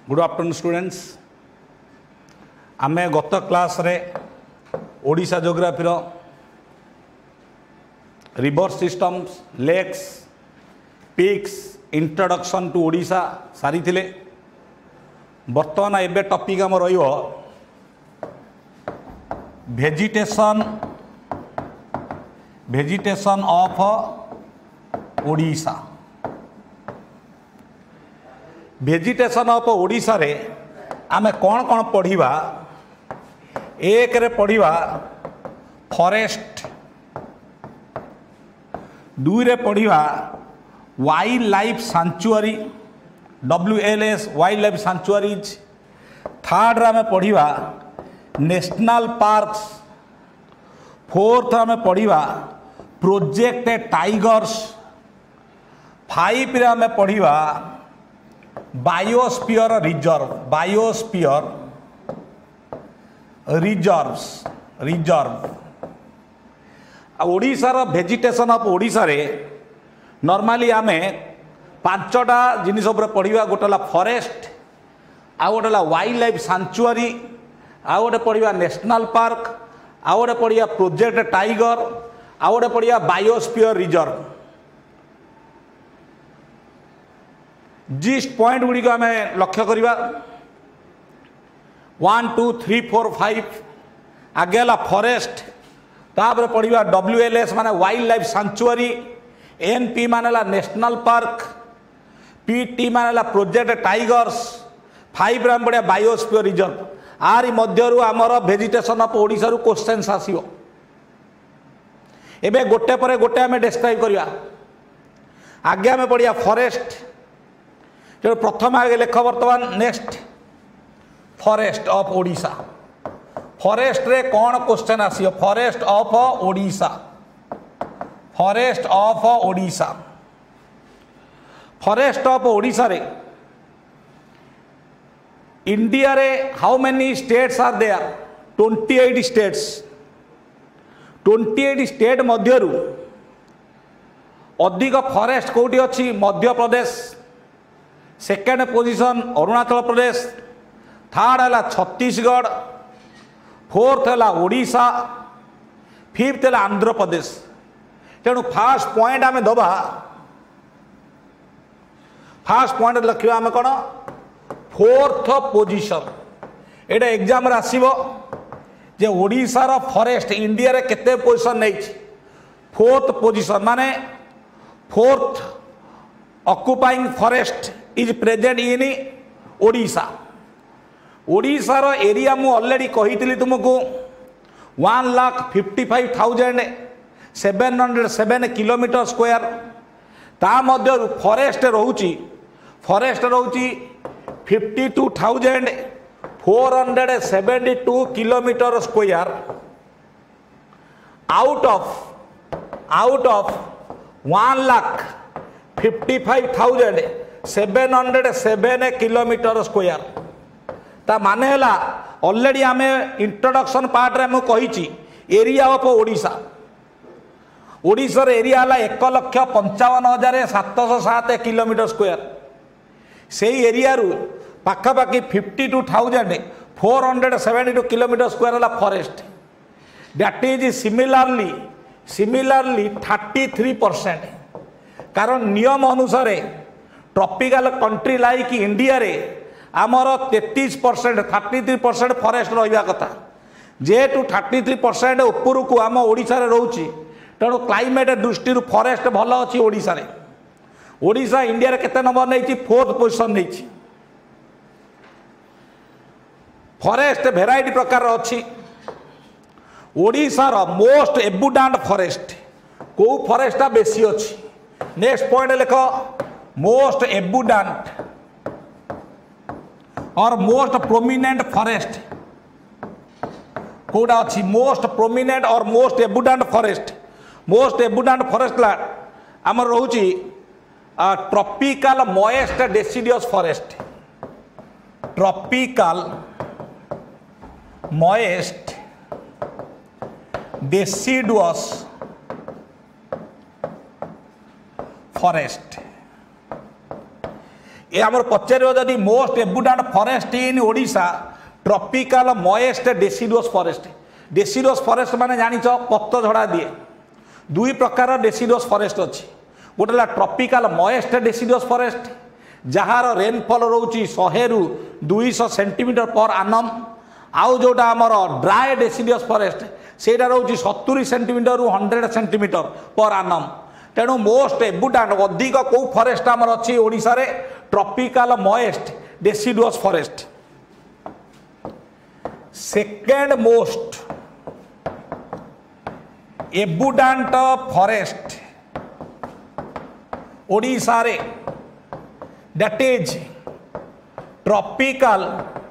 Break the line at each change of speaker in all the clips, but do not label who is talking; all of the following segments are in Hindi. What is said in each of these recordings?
Good afternoon students. आमे गत क्लास रे Odisha geography river systems lakes peaks introduction to Odisha सारी थिले। बर्तमान एबे टॉपिक आम रहिबो vegetation of Odisha. Vegetation of Odisha रे आमे कौन कौन पढ़िबा। एक रे पढ़िबा फॉरेस्ट, दुई रे पढ़िबा wild life sanctuary WLS wild life sanctuaries. Third रे आमे पढ़िबा नेशनल पार्क्स। फोर्थ आमे पढ़िबा प्रोजेक्ट टाइगर्स। फाइव रे आमे पढ़िबा बायोस्फीयर रिजर्व। ओडिशार भेजिटेशन ऑफ ओडिशा रे नॉर्मली आमे पांचटा जिनिस उपर पढ़िबा। गोटेला फॉरेस्ट, आ गोटेला वाइल्ड लाइफ सैंक्चुअरी, आ गोटे पढ़िबा नेशनल पार्क, आ गोटे पढ़िबा प्रोजेक्ट टाइगर, आ गोटे पढ़िबा बायोस्फीयर रिजर्व। जिस्ट पॉइंट गुड़ी को आम लक्ष्य करवा 1 2 3 4 5। आगे है फॉरेस्ट, तापर पढ़ा WLS माने वाइल्ड लाइफ सैंक्चुअरी, NP माने नेशनल पार्क, PT माने प्रोजेक्ट टाइगर्स, 5 आम पढ़ा बायोस्फीयर रिजर्व। आरी मध्यरु आमर भेजिटेशन ऑफ ओडिशा रु क्वेश्चंस आसीबो। एबे गोटे परे गोटे आम डिस्क्राइब करवा। आगे आम पढ़िया फॉरेस्ट। जो प्रथम आगे लेख बर्तमान next forest of Odisha. Forest रे कौन क्वेश्चन आसियो? Forest of Odisha. Forest of Odisha. Forest of Odisha रे इंडिया रे how many states are there? 28 states. 28 state मध्यरु अधिक फॉरेस्ट कोठी अछि? Madhya Pradesh. Second position Arunachal Pradesh. Third है छत्तीसगढ़। फोर्थ है ओडिशा। फिफ्थ है आंध्र प्रदेश। तेणु फास्ट पॉइंट आम दबा। फास्ट पॉइंट लिखा आम कौन? Fourth position. एटा एग्जाम रे आसीबो जे ओडिशार फॉरेस्ट इंडिया रे केते पोजीशन नहीं? फोर्थ पोजीशन माने fourth occupying forest is present in Odisha. ओडिशार एरिया मु ऑलरेडी कही तुमको 1,55,707 किलोमीटर स्क्वायर। ता मध्य फॉरेस्ट रोची 52,472 kilometre square. Out of 1,55,707 kilometre square. ता माने हला ऑलरेडी आमे इंट्रोडक्शन पार्ट रे मु कहिची एरिया ऑफ ओडिशा। ओडिशा रे एरिया हला 1,55,707 किलोमीटर स्क्वायर। सेही एरिया रु पाखापाखि 52,472 किलोमीटर स्क्वायर हला फॉरेस्ट। That is similarly 33%। कारण नियम अनुसार ट्रॉपिकल कंट्री लाइक इंडिया रे आमर 33% फॉरेस्ट रहा कथा। जेहेतु 33% ऊपर को आम ओडिशा रे रोची, तेणु क्लाइमेट दृष्टि फॉरेस्ट भल अच्छी ओडिशा रे। ओडिशा इंडिया रे केते नंबर नहीं? फोर्थ पोजीशन नहीं। फॉरेस्ट भेराइटी प्रकार अच्छी। ओडिशार मोस्ट एबुडेंट फॉरेस्ट को फॉरेस्ट बेसी अच्छी? नेक्स्ट पॉइंट लिख मोस्ट एबुडेंट और मोस्ट प्रोमिनेंट फॉरेस्ट कोड़ा अच्छी? मोस्ट प्रोमिनेंट और most abundant forest. Most abundant forest ला आमर रोची tropical moist deciduous forest. Tropical moist deciduous forest. ये आम पचार जदि most abundant forest in Odisha tropical moist deciduous forest. Deciduous forest माने जानिछ पत्त झड़ा दिए। दुई प्रकार डेसिडुअस फॉरेस्ट अच्छी, गोटे ट्रॉपिकल मॉइस्ट डेसिडुअस फॉरेस्ट जार रेनफॉल रोची 100 रु 200 सेंटीमीटर पर आनम। आउ जोटा आमर ड्राए डेसिडुअस फॉरेस्ट सेटा रोची 70 सेंटीमीटर रु 100 सेंटीमीटर पर आनम। तेणु मोस्ट एबुडेंट अधिक कौ फॉरेस्ट आमर अच्छी ओडिशा रे tropical moist deciduous forest. Second most abundant forest Odisha रे that is tropical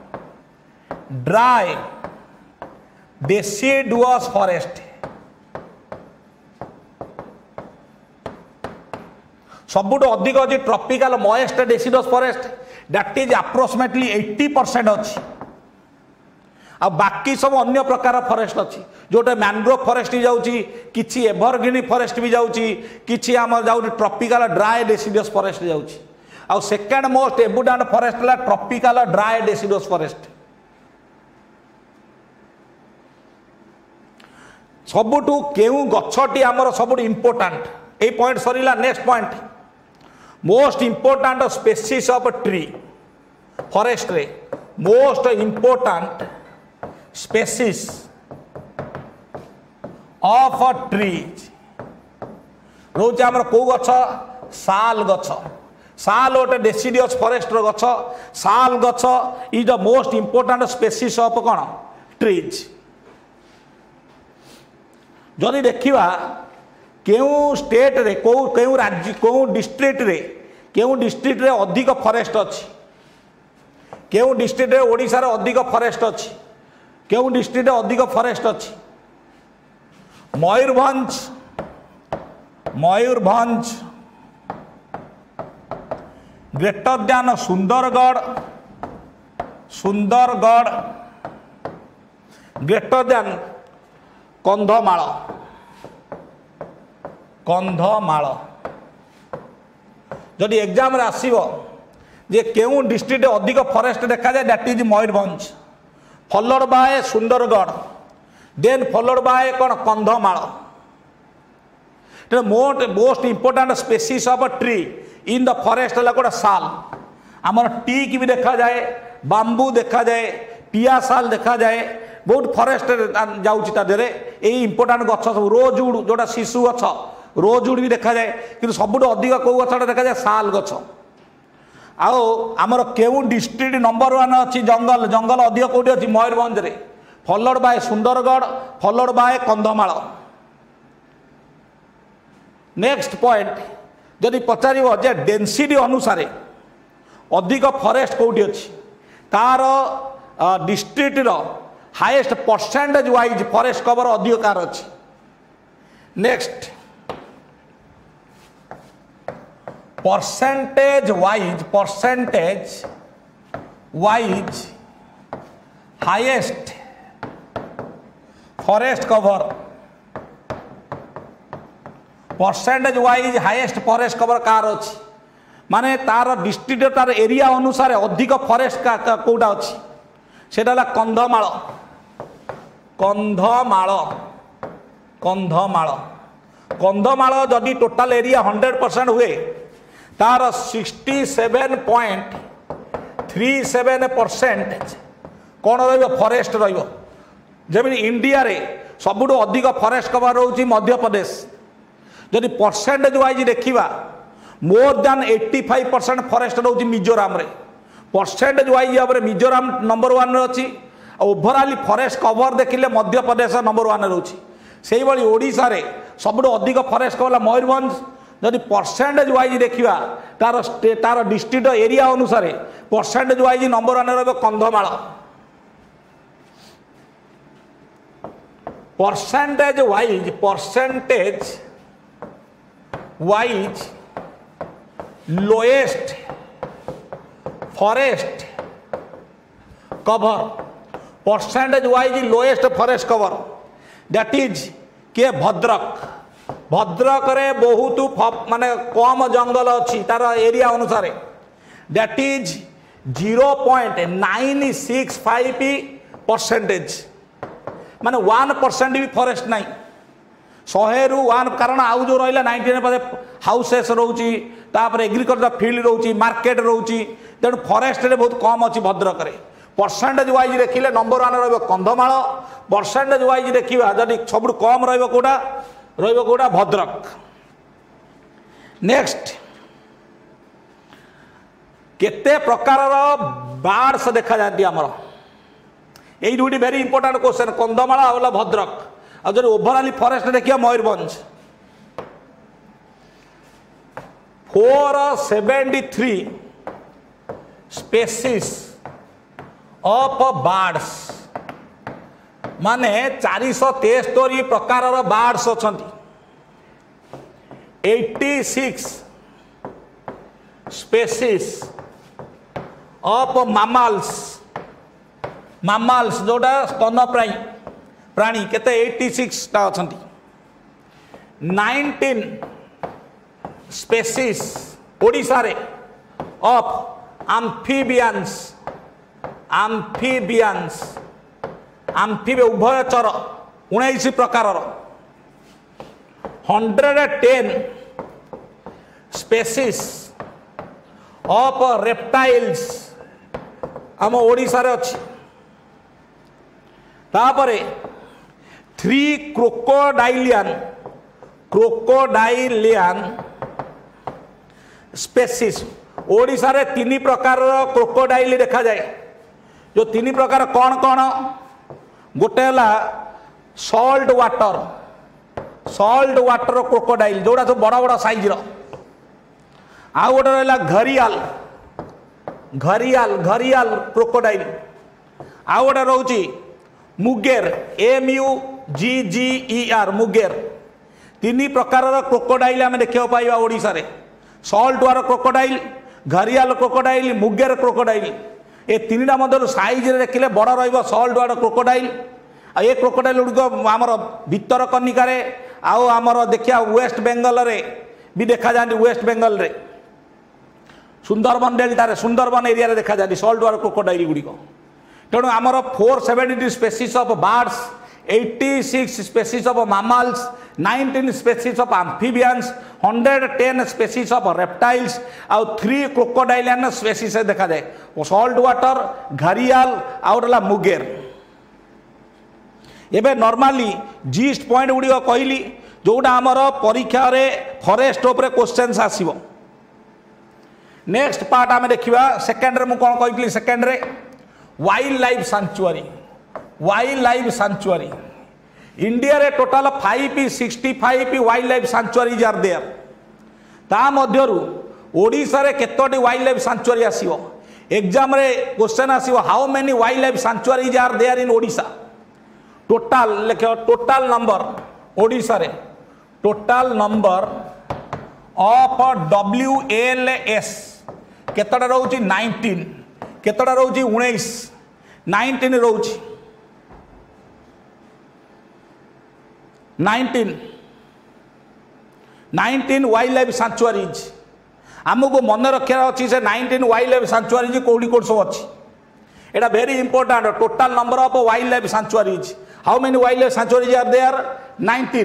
dry deciduous forest। सबुठ अधिक अच्छी tropical moist deciduous forest that is approximately 80% अच्छी। आ बाकी सब अन्य प्रकार फॉरेस्ट अच्छी जोटे मैनग्रोव फॉरेस्ट भी जाऊँगी, किसी एवरग्रीन फॉरेस्ट भी जाऊँगी, किसी आम जाऊँ ट्रॉपिकल ड्राए डेसिडुअस फॉरेस्ट जाऊँगी। आउ सेकेंड मोस्ट एबुडेंट फॉरेस्ट है ट्रॉपिकल ड्राए डेसिडुअस फॉरेस्ट। सबुठु केउ गछटी आमर सबुठ इंपोर्टेंट ए पॉइंट सरीला। Next point most important species of tree forest रे most important species of trees रोचे आमर को गछ साल गछ। साल गोटे डेसिडुअस फॉरेस्ट गछ। साल गछ is the most important species of कौन ट्रीज। जदि देखिबा केउ स्टेट रे केउ राज्य केउ डिस्ट्रिक्ट रे अधिक फॉरेस्ट अच्छी, केउ डिस्ट्रिक्ट रे ओडिशा रे अधिक फॉरेस्ट अच्छी, केउ डिस्ट्रिक्ट रे अधिक फॉरेस्ट अच्छी। Mayurbhanj greater than Sundargarh greater than Kandhamal. जदि एग्जाम रे आसीबो जे केउ डिस्ट्रिक्ट अधिक फॉरेस्ट देखा जाए that is Mayurbhanj, followed by Sundargarh, then followed by कौन Kandhamal. Most important species of tree in the forest है गोटे साल। आमर टीक भी देखा जाए, बांबू देखा जाए, पिया साल देखा जाए, बहुत फॉरेस्ट जाऊँगी इंपोर्टेंट गछ सब। रोजवुड जोटा शिशु गछ रोजवुड भी देखा जाए, कि सबुठ अधिक कौ गछटा देखा जाए साल गछ। आमर केउ डिस्ट्रिक्ट नंबर 1 अच्छी जंगल। जंगल अधिक कौटी अच्छी मयूरभंज रे, followed by Sundargarh, followed by Kandhamal. Next point जदि पचार जे डेंसिटी अनुसार अधिक फॉरेस्ट कौटी अच्छी तार district highest percentage wise forest cover अधिक कार अच्छी। Next percentage wise highest forest cover, percentage wise highest forest cover कार अच्छी माने तार डिस्ट्रिक्ट तार एरिया अनुसार अधिक फॉरेस्ट कौटा अच्छी सेटा कंधमाल। कंधमाल जदि टोटाल एरिया 100% हुए तार 67.37% कौन रॉरेस्ट रमी। इंडिया रे सबुठ अधिक फॉरेस्ट कवर रोची मध्य प्रदेश। जदि परसेंटेज वाइज देखा मोर दैन 85% फॉरेस्ट रोची मिजोराम रे। परसेंटेज वाइज भाव में मिजोराम नंबर 1 अच्छी। ओभराली फॉरेस्ट कवर देखिले मध्य प्रदेश नंबर 1 रोची। से भाई ओडिशा रे सबुठ अधिक फॉरेस्ट कवर मयूरभंज। जदि परसेंटेज वाइज देखा तार डिस्ट्रिक्ट एरिया अनुसार परसेंटेज वाइज नंबर 1 रो Kandhamal. Percentage wise lowest forest cover, percentage wise lowest forest cover that is के भद्रक रे बहुत माने कम जंगल अच्छी तार एरिया अनुसार। दैट इज 0.965% माने 1% भी फॉरेस्ट नहीं 100 रु 1 कारण आउ जो रहा 99 हाउसेस रोची एग्रीकल्चर फील्ड रोची मार्केट रोची तेणु फॉरेस्ट रे बहुत कम अच्छी भद्रक रे परसेंटेज वाइज देखिले नंबर 1 रहिबो कंधमाल परसेंटेज वाइज देखिबा जदि सब कम रहिबो कोडा भद्रक। नेक्स्ट केते प्रकार बार्ड्स देखा जाती आमर यही दुटी वेरी इंपोर्टेंट क्वेश्चन कंधमाल आला भद्रक और जो ओवरऑल फॉरेस्ट देखिए मयूरभंज 473 स्पेसीज ऑफ बार्ड्स माने 473 प्रकार बार्ड्स अच्छा 86 स्पेसीज ऑफ मामाल्स जोटा स्तनप्रायी प्राणी केते 86 टा अछंती 19 स्पेसीज ओडिसा रे ऑफ आम्फिबियंस उभयचर 19 प्रकार 110 स्पेसीज ऑफ रेप्टाइल्स आम ओडिसा रे अछि तापरे 3 क्रोकोडाइलियन स्पेसीज ओडिसा रे 3 प्रकार क्रोकोडाइल देखा जाए जो 3 प्रकार कौन कौन गोटे है सॉल्ट वाटर क्रोकोडाइल जोड़ा सब बड़ा बड़ा साइज आउ गोटे रहा घरियाल क्रोकोडाइल आउ गोटे रोची मुगेर MUGGER मुगेर 3 प्रकार क्रोकोडाइल आम देखा पाइबा ओडिशा रे salt water crocodile gharial crocodile mugger crocodile ए 3टा मध्य साइज देखिले बड़ रहिबो सॉल्ट वाटर क्रोकोडाइल आ ए क्रोकोडाइल गुड़िक आमर भितर कनिकार आउ आमर देखिया वेस्ट बेंगल रे भी देखा जाती वेस्ट बेंगल रे सुंदरबन डेल्टा रे सुंदरबन एरिया रे देखा जाती सॉल्ट वाटर क्रोकोडाइल गुड़िक तेणु आमर 472 species of birds 86 species of mammals 19 species of amphibians 110 species of reptiles आउ 3 क्रोकोडाइलियन स्पेसीज देखा जाए सॉल्ट वाटर घरियाल आउला मुगेर एबे नॉर्मली जीस्ट पॉइंट गुड़िक कहली जोटा आमर परीक्षा रे फॉरेस्ट उपरे क्वेश्चंस आसीबो। नेक्स्ट पार्ट आमे देखिबा सेकंड रे मु कोन कहली सेकंड रे वाइल्ड लाइफ सैंक्चुअरी इंडिया रे total 565 wild life sanctuaries are there ता मध्यरु ओडिसा रे केतोटी वाइल्ड लाइफ सैंक्चुअरी आसीबो एग्जाम रे क्वेश्चन आसीबो how many wild life sanctuaries are there in Odisha total लिखो टोटल नंबर ओडिसा रे टोटल नंबर ऑफ WLS केतटा रहउची 19 केतटा रहउची 19 19 रहउची 19 वाइल्ड लाइफ सैंक्चुअरीज आमको मन रखा अच्छी से 19 वाइल्ड लाइफ सैंक्चुअरीज कौटी कौट सब अच्छी एटा very important total number of wild life sanctuaries how many wild life sanctuaries are there 19।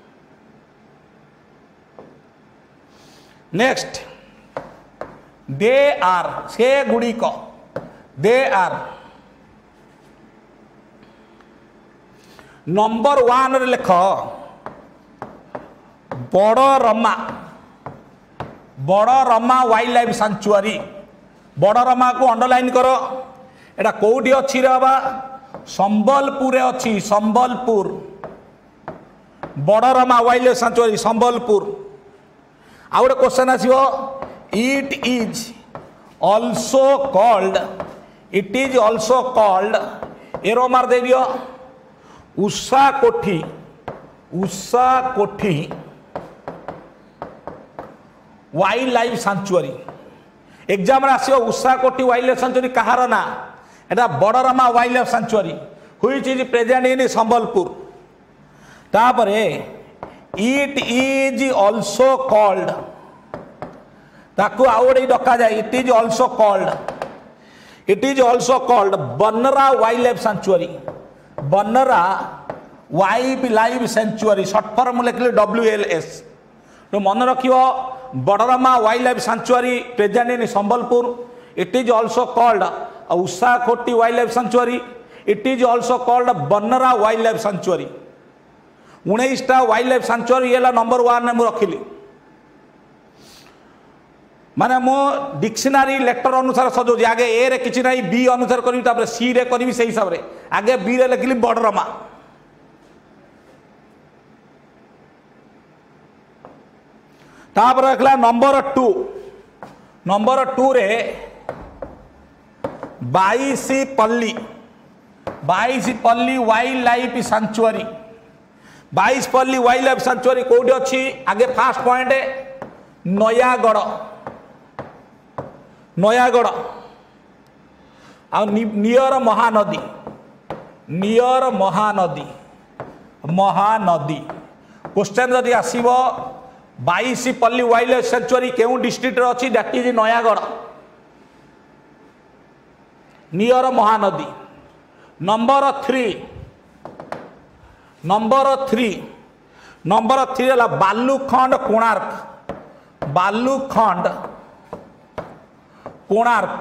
Next they are से गुड़िक दे आर नंबर 1 रे लेख बड़ रमा वाइल्ड लाइफ सैंक्चुअरी बड़ रमा को अंडरलाइन कर एटा कोठी अच्छी रे बाबा संबलपुर अच्छी Sambalpur Badrama wild life sanctuary Sambalpur आउ गोटे क्वेश्चन आसीबो it is also called arrow मार दे दियो उषा कोठी वाइल्ड लाइफ सैंक्चुअरी एग्जाम रे आसीबो उषा कोठी वाइल्ड लाइफ सैंक्चुअरी कहार ना एटा Badrama wild life sanctuary which is present in Sambalpur तापरे इट इज ऑल्सो कॉल्ड ताकू आउे डक जाए it is also called Banra wild life sanctuary Banra wild life sanctuary short form लिखली WLS तो मन रख Badrama wild life sanctuary present in Sambalpur it is also called Ushakothi wild life sanctuary it is also called Banra wild life sanctuary 19टा वाइल्ड लाइफ सेंचुरी है नंबर 1 ने मुझे रखिली माने मो डिक्शनरी लेक्चर अनुसार सजाऊँ आगे ए रे किसी ना बी अनुसार करी सी रे करी से हिसाब से आगे बी रे लिखिली बड़रमा तापर रखला नंबर 2 रे 22 Palli wild life sanctuary 22 Palli wild life sanctuary कोठी अच्छी आगे फास्ट पॉइंट नयागढ़ आ नियर महानदी क्वेश्चन जदि आसीबो 22 पल्ली वाइल्ड लाइफ सेंचुरी केउ डिस्ट्रिक्ट अच्छी that is Nayagarh near Mahanadi number 3 है Balukhand Konark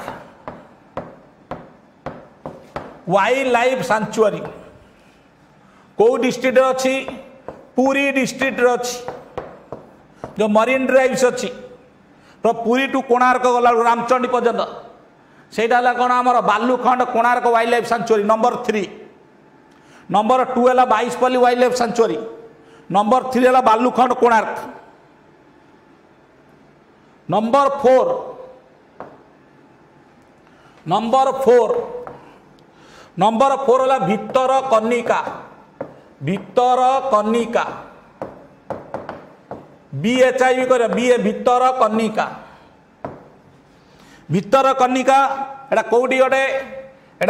wild life sanctuary को डिस्ट्रिक्ट अच्छी पुरी डिस्ट्रिक्ट अच्छी जो मरीन ड्राइव्स अच्छी तो पुरी टू कोणार्क गला रामचंडी पर्यंत सेटा कौन आमर Balukhand Konark wild life sanctuary number 3 number 2 है 22 Palli wild life sanctuary number 3 है बालूखंड कोणार्क नंबर 4 है भितरकनिका BHIV कर भितरकनिका एटा कोठी गोटे एटा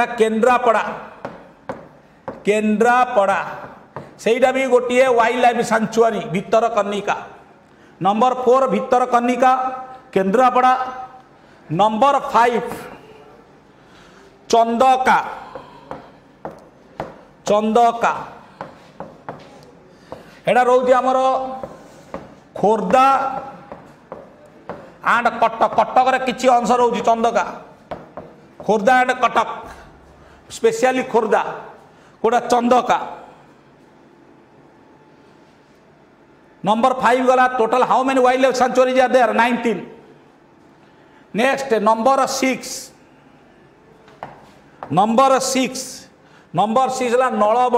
केन्द्रापड़ा सेटा भी गोटे wild life sanctuary Bhitarkanika number 4 Bhitarkanika Kendrapara number 5 Chandaka एटा रोज आमर खोर्धा एंड कटक रे किछि अंश रोज चंदका खोर्धा एंड कटक स्पेशली खोर्धा कोटा चंदका नंबर 5 गला total how many wild life sanctuaries are there 19 next number 6 है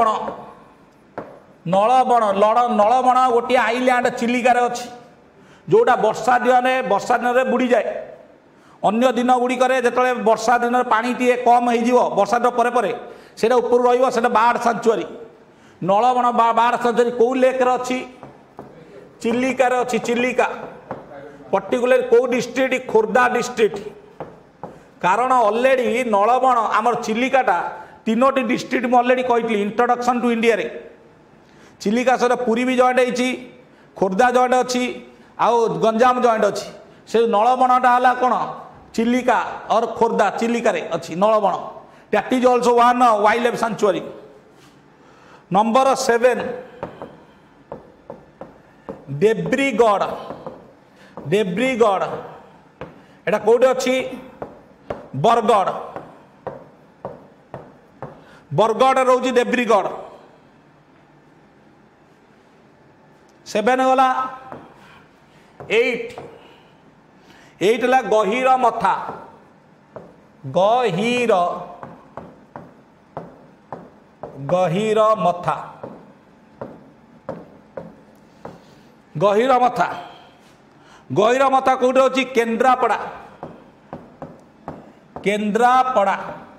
नलबण गोटे आइलैंड चिलिकार अच्छी जोटा वर्षा दिन में बुड़ी जाए अन्य दिन गुड़िक जो वर्षा दिन में पानी टी कम हो वर्षा पर से ऊपर रहा bird sanctuary Nalaban bird sanctuary कौ लेक अच्छी चिलिकार अच्छी चिलिका पर्टिकुलर कौ डिस्ट्रिक्ट खोर्धा डिस्ट्रिक्ट कारण ऑलरेडी नलबण आमर चिलिकाटा 3टी डिस्ट्रिक्ट में ऑलरेडी कही इंट्रोडक्शन टू इंडिया रे चिलिका सर पुरी भी जॉइंट होती खोर्धा जॉइंट अच्छी आउ गंजाम जॉइंट अच्छी से नलबणटा है कौन चिलिका और खोर्धा चिलिका रे अच्छी Nalaban that is also one wild life sanctuary number 7 Debrigarh एटा कोठी अच्छी बरगढ़ रोजी देब्रीगढ़ 7 गला 8 है गहीर मथा कौटे अच्छी केन्द्रापड़ा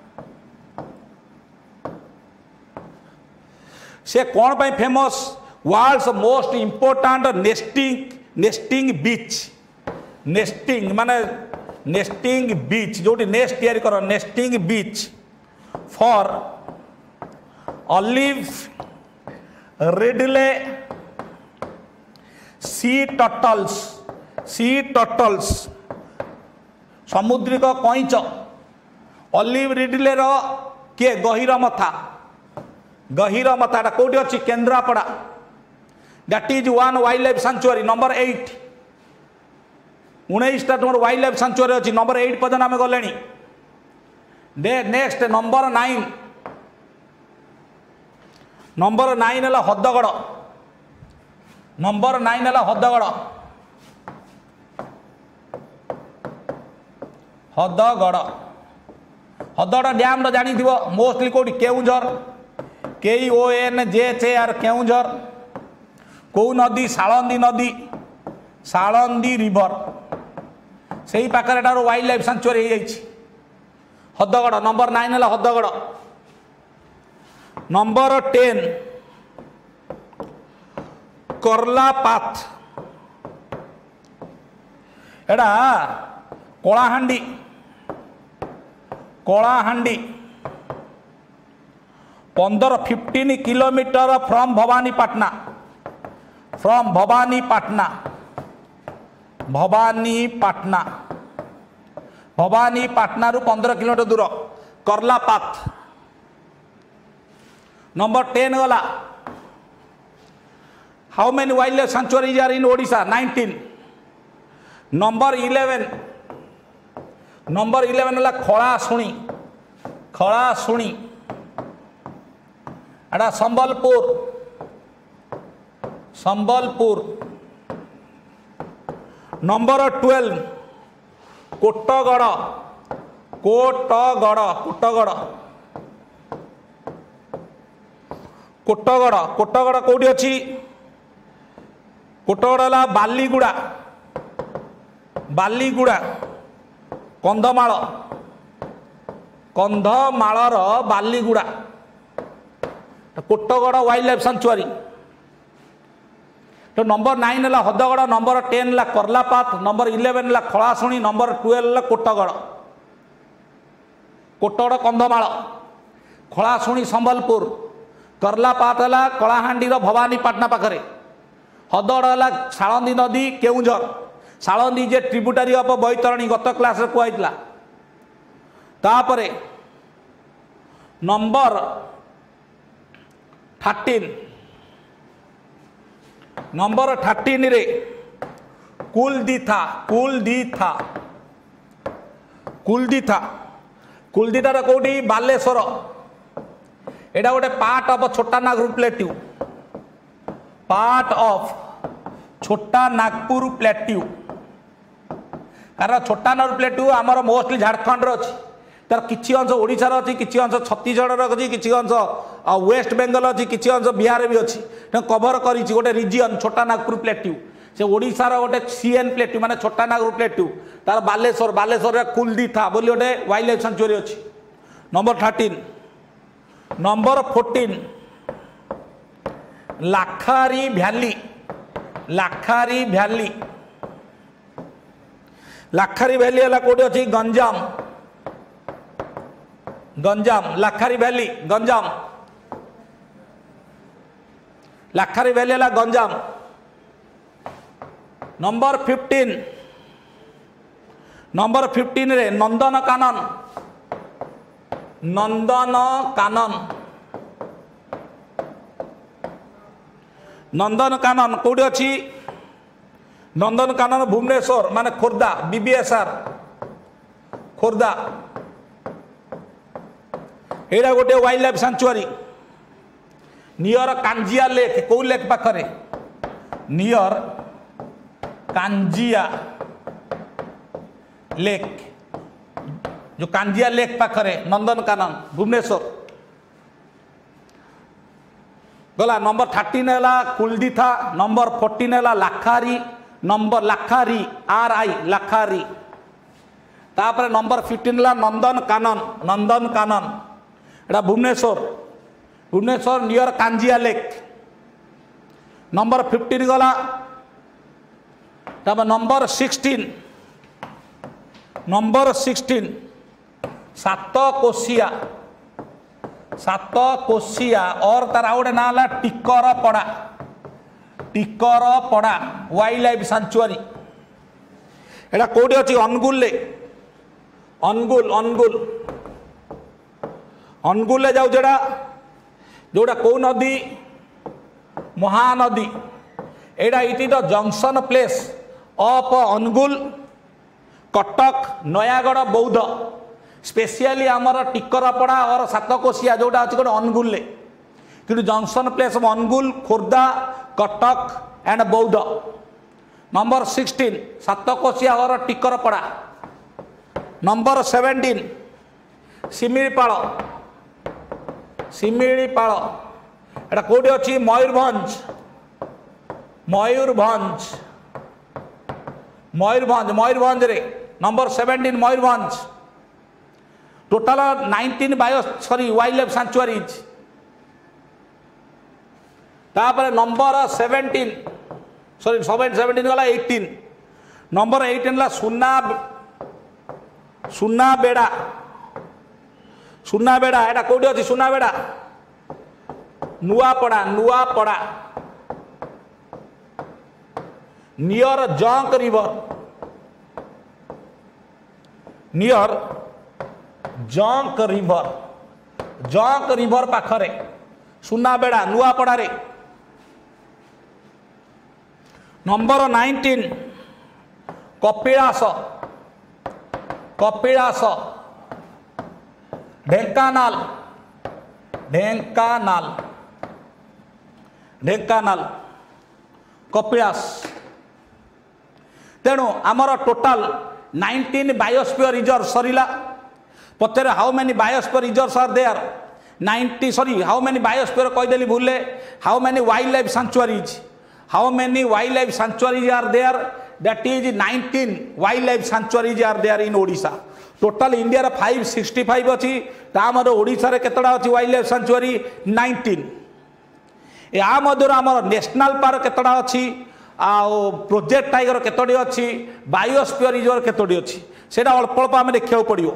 से कौन पाई famous world's most important nesting beach जोटी नेस्ट तैयारी कर nesting beach for olive ridley sea turtles समुद्रिक कईच ऑलिव रिडले किए गहिर मथा कौटी अच्छी Kendrapara that is one wild life sanctuary number 8 19टा तुम वाइल्ड लाइफ सेंचुरी अच्छी नंबर 8 पर्यटन आम गले नेक्स्ट नंबर 9 है हदगड़ नंबर 9 है हदगड़ हदगड़ डैम जानी मोस्टली कौटी केउझर KEONJHAR केउझर कौ नदी सालंदी रिवर से ही पाखे वाइल्ड लाइफ सेंचुरी हदगड़ नंबर 9 है हदगड़ नंबर 10 करलापात एड़ा कलाहांडी 15 किलोमीटर फ्रॉम भवानीपाटना भवानीपाटना रु 15 किलोमीटर दूर करलापात नंबर 10 गला how many wild life sanctuaries are in Odisha 19 number 11 है खड़ाशुणी एटा संबलपुर नंबर 12 कोटगड़ कौटी अच्छी कोटगड़ है Baliguda Kandhamal Baliguda Kotgarh wild life sanctuary तो नंबर 9 है हदगड़ नंबर 10 है करलापात नंबर 11 है खड़ाशुणी नंबर 12 है कोटगड़ कंधमाल खड़ाशुणी संबलपुर करलापात है कलाहांडी भवानीपाटना पाखे हदगड़ है सालंदी नदी केउझर सालंदी जे ट्रिब्यूटारी ऑफ बैतरणी गत क्लास कहला तापरे नंबर 13 रे कुलदीथा कौटी बालेश्वर एटा गोटे पार्ट ऑफ छोटा नागपुर प्लेट्यू कारण छोटा नागपुर प्लेट्यू आमर मोस्टली झारखंड अच्छी तार किसी अंश ओडिशार अच्छी किसी अंश छत्तीसगढ़ अच्छी किसी अंश वेस्ट बेंगल अच्छी किसी अंश बिहार भी अच्छी कभर करी गोटे रिजियन छोटा नागपुर प्लेट्यू से ओडिशार गोटे CN प्लेट्यू माने छोटा नागपुर प्लेट्यू तार बालेश्वर कुलदीथा बोली गोटे वाइल्ड लाइफ सेंचुरी अच्छी नंबर 13 नंबर 14 लाखारी भैली है कौटी अच्छी गंजाम लाखारी भैली गंजाम है गंजाम नंबर 15 रे नंदनकानन कौटी अच्छी नंदनकानन भुवनेश्वर माने खोर्धा BBSR खोर्धा एटा गोटे wild life sanctuary near Kanjia lake कौ लेक पाखरे नियर कांजिया लेक जो कांजिया लेक पाखरे नंदनकानन भुवनेश्वर गला नंबर 13 है कुलदीथा नंबर 14 है लाखारी RI लाखारी तापर नंबर 15 है नंदनकानन एटा Bhubaneswar near Kanjia lake number 15 गला तापर नंबर 16 सातकोशिया और तार गोटे ना है टिकरपड़ा वाइल्ड लाइफ सेंचुरी एटा कौटी अच्छी अनुगुल अनुगुल अनुगुल अनुगुल जाऊ जोड़ा जोड़ा कौ नदी महानदी एटा it is the junction place of Anugul Cuttack Nayagarh Boudh specially आमर टिकरपड़ा और सातकोशिया जोटा अच्छे गोटे अनुगुल कि junction place of Anugul Khordha Cuttack and Boudh. Number 16 Satkosia और टिकरपड़ा। नंबर 17 शिमिलीपाल शिमिलीपाल एटा कौटी अच्छी मयूरभंज मयूरभंज मयूरभंज मयूरभंज रे number 17 Mayurbhanj total 19 bio sorry wild life sanctuaries. तापर नंबर 17 सॉरी 17 गला 18 नंबर 18 ला सुनाबेड़ा सुनाबेड़ा एटा कौटी अच्छी Sunabeda Nuapada Nuapada near Jonk river near Jonk river पाखरे सुनाबेड़ा नुआपड़ा रे। नंबर 19 कपिलास कपिलास ढेंकानाल ढेंकानाल ढेंकानाल कपिलास। तेणु आमर टोटाल 19 बायोस्फीयर रिजर्व सरीला पचर how many biosphere reserves are there 90 sorry how many biosphere कहीदेली भूले how many wild life sanctuaries are there that is 19 wild life sanctuaries are there in Odisha. Total India 565 अच्छी तामर ओडिशा रे केतडा अच्छी वाइल्ड लाइफ सैंक्चुअरी 19। या मध्य आमर नेशनल पार्क केतडा अच्छी आ प्रोजेक्ट टाइगर केतोटी अच्छी बायोस्फीयर रिजर्व केतोटी अच्छी सेटा अल्प अल्प आम देखा पड़ो।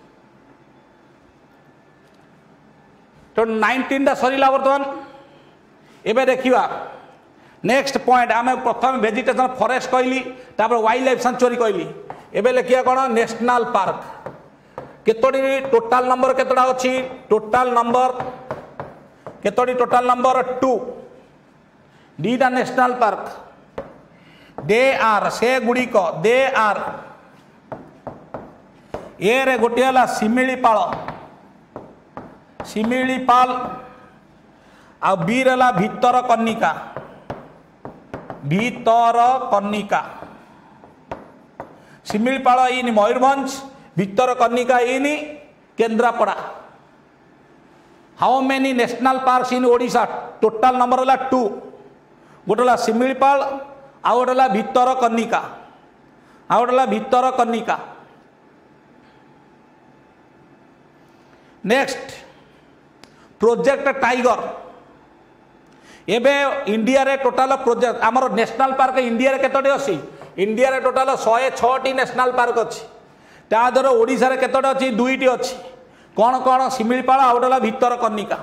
तो 19 सरीला बर्तमान एबे देखिबा नेक्स्ट पॉइंट आम प्रथम वेजिटेशन फॉरेस्ट कहली तापर वाइल्ड लाइफ सैंक्चुअरी कहली एबे लिखिया कौन नेशनल पार्क केतोटी टोटाल नंबर केतोटा अच्छी टोटाल नंबर केतोटी टोटाल नंबर 2 दीटा नेशनल पार्क दे आर से गुड़िक दे आर ए रे गोटे है शिमिलीपाल शिमिलीपाल आ बी रहा भितर कनिका भितर Kanika Similipal in Mayurbhanj Bhitarkanika in Kendrapara. How many national park in Odisha total number है 2 गोटे शिमिलीपाल आउ गोटे भितर कनिका आउ गोटे Bhitarkanika. Next project tiger एबे इंडिया रे टोटाल प्रोजेक्ट आमर नेशनल पार्क इंडिया रे केतोटी अछि इंडिया रे टोटाल 106 नेशनल पार्क अछि तादर ओडिशा रे केतोटी अछि 2टी अछि कौन कौन शिमिलीपाल आउ गोटे भितर कनिका।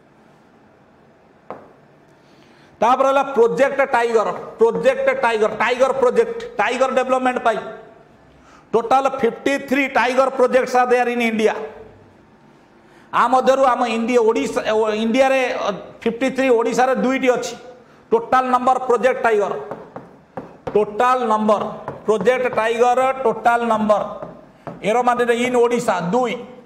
तापर project tiger project tiger development पाई total 53 tiger projects are there in India. आम इंडिया रे 53 ओडिशा रे 2टी अच्छी total number project tiger total number project tiger total number arrow माने इन ओडिशा 2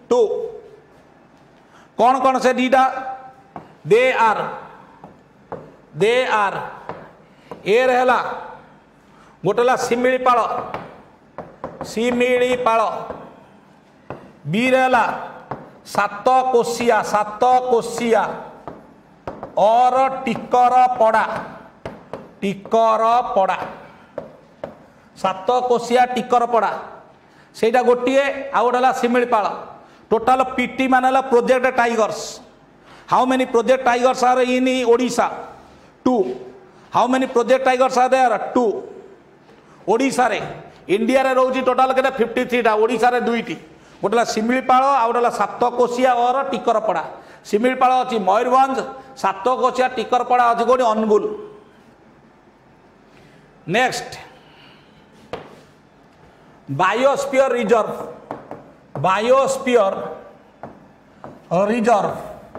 कौन कौन से दीटा दे आर ए रहला गोटेला शिमिलीपाल बी रहला सातकोशिया और टिकरपड़ा सातकोशिया टिकरपड़ा सेटा गोटे आउ गोटे शिमिलीपाल टोटाल पीटी मान project tigers. How many project tigers are in Odisha 2 how many project tigers are there 2 Odisha रे इंडिया रे रोजी टोटाल केते 53 टा ओडिशा रे 2टी गोटे शिमिलीपाल आउ गोटे सातकोशिया और टिकरपड़ा। शिमिलीपाल अच्छी मयूरभंज सातकोशिया टिकरपड़ा अच्छी गोटे Anugul. Next biosphere reserve biosphere reserve.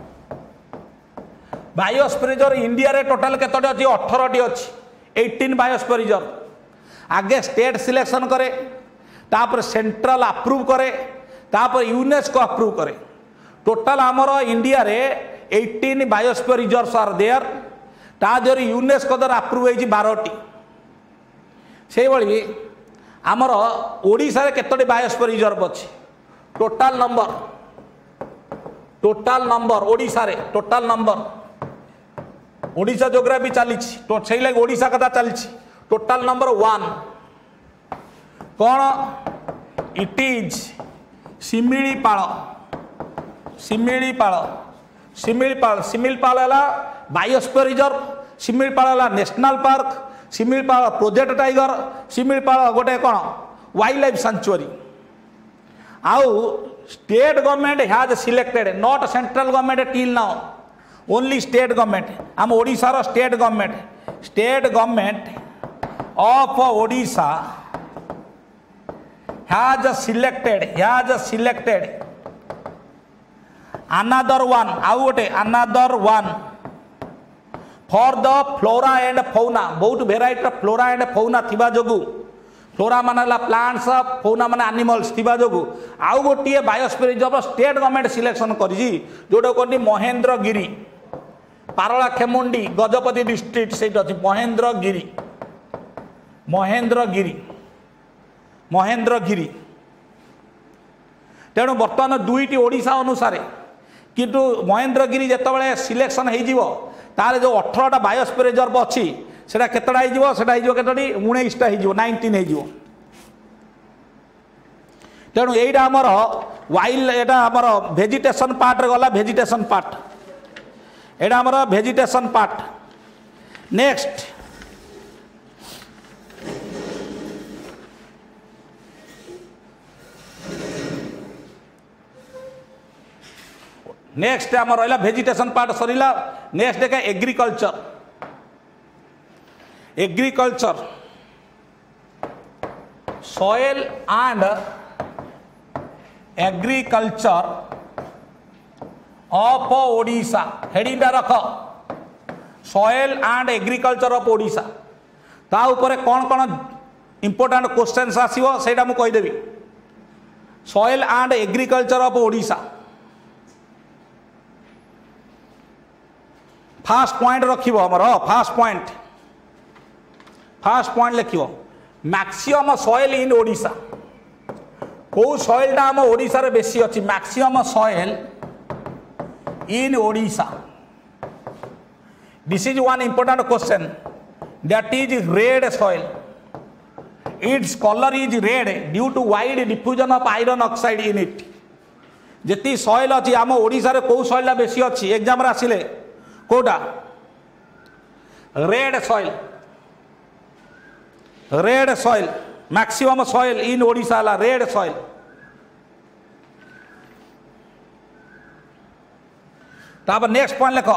Biosphere reserve India रे टोटाल केतोटी अछि 18 टी अछि 18 बायोस्फीयर रिजर्व। आगे स्टेट सिलेक्शन करे तापर सेंट्रल अप्रूव करे तापर यूनेस्को अप्रूव करे। टोटाल आमर इंडिया रे 18 बायोस्फीयर रिजर्व्स आर देयर। ता देर यूनेस्को द्वारा अप्रूव होई 12 टी। से भली आमर ओडिसा रे केतोटी बायोस्फीयर रिजर्व अछि टोटाल नंबर ओडिसा रे टोटाल नंबर ओडिसा जोग्राफी चली तो से लगे ओडिसा कथा चली टोटाल नंबर 1 कौन इट इज शिमिलीपाल है बायोस्फीयर रिजर्व। शिमिलीपाल है national park. Similipal project tiger. Similipal गोटे कौन वाइल्ड लाइफ सेंचुरी। आउ state government has selected not central government till now only state government आम ओडिशार state government of Odisha has selected another one आउ गोटे another one for the flora and fauna। बहुत वेराइटी फ्लोरा एंड फौना थिबा जोगु फ्लोरा माने प्लांट्स फौना माने एनिमल्स थिबा जोगु आउ गोटे biosphere reserve state government selection करिजी जोडो कोनी महेंद्रगिरी पारला खेमुंडी गजपति डिस्ट्रिक्ट से अछि महेंद्रगिरी। तेणु बर्तमान दुईटी ओडिशा अनुसार किंतु महेंद्रगिरी जितेबाला सिलेक्शन हो तार जो 18टा बायोस्फीयर रिजर्व अच्छी से केतटा हो केतोटी 19टा हो 19 हो। तेणु यहीटा आमर वाइल्ड एटा आमर भेजिटेशन पार्ट रे गला भेजिटेशन पार्ट एटा आमर भेजिटेशन पार्ट। नेक्स्ट नेक्स्ट आम रहा भेजिटेशन पार्ट सरीला। नेक्स्ट देखा agriculture soil and agriculture of Odisha heading रख soil and agriculture of Odisha. ता ऊपर कौन कौन इंपोर्टेंट क्वेश्चंस आसीबो सेटा मु कहिदेबी। Soil and agriculture of Odisha first point रखिबो हमर फास्ट पॉइंट लिखिबो मैक्सिमम सॉइल इन ओडिशा। को सॉइल टा हम ओडिशा रे बेसी अछि maximum soil in Odisha. This is one important question that is red soil. Its colour is red due to wide diffusion of iron oxide in it. जेती सॉइल अछि हम ओडिशा रे को सॉइल टा बेसी अछि एग्जाम रे आसिले कोटा red soil maximum soil in Odisha ला रेड सॉइल। तापर नेक्स्ट पॉइंट लिख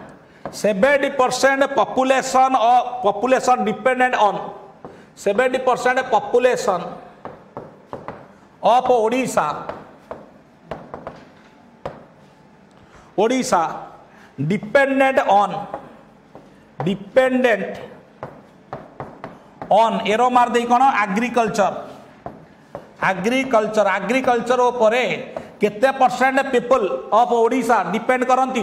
70% population dependent on 70% population of Odisha dependent on arrow मार दे कौन एग्रीकल्चर उपरे केते percent people of Odisha depend करती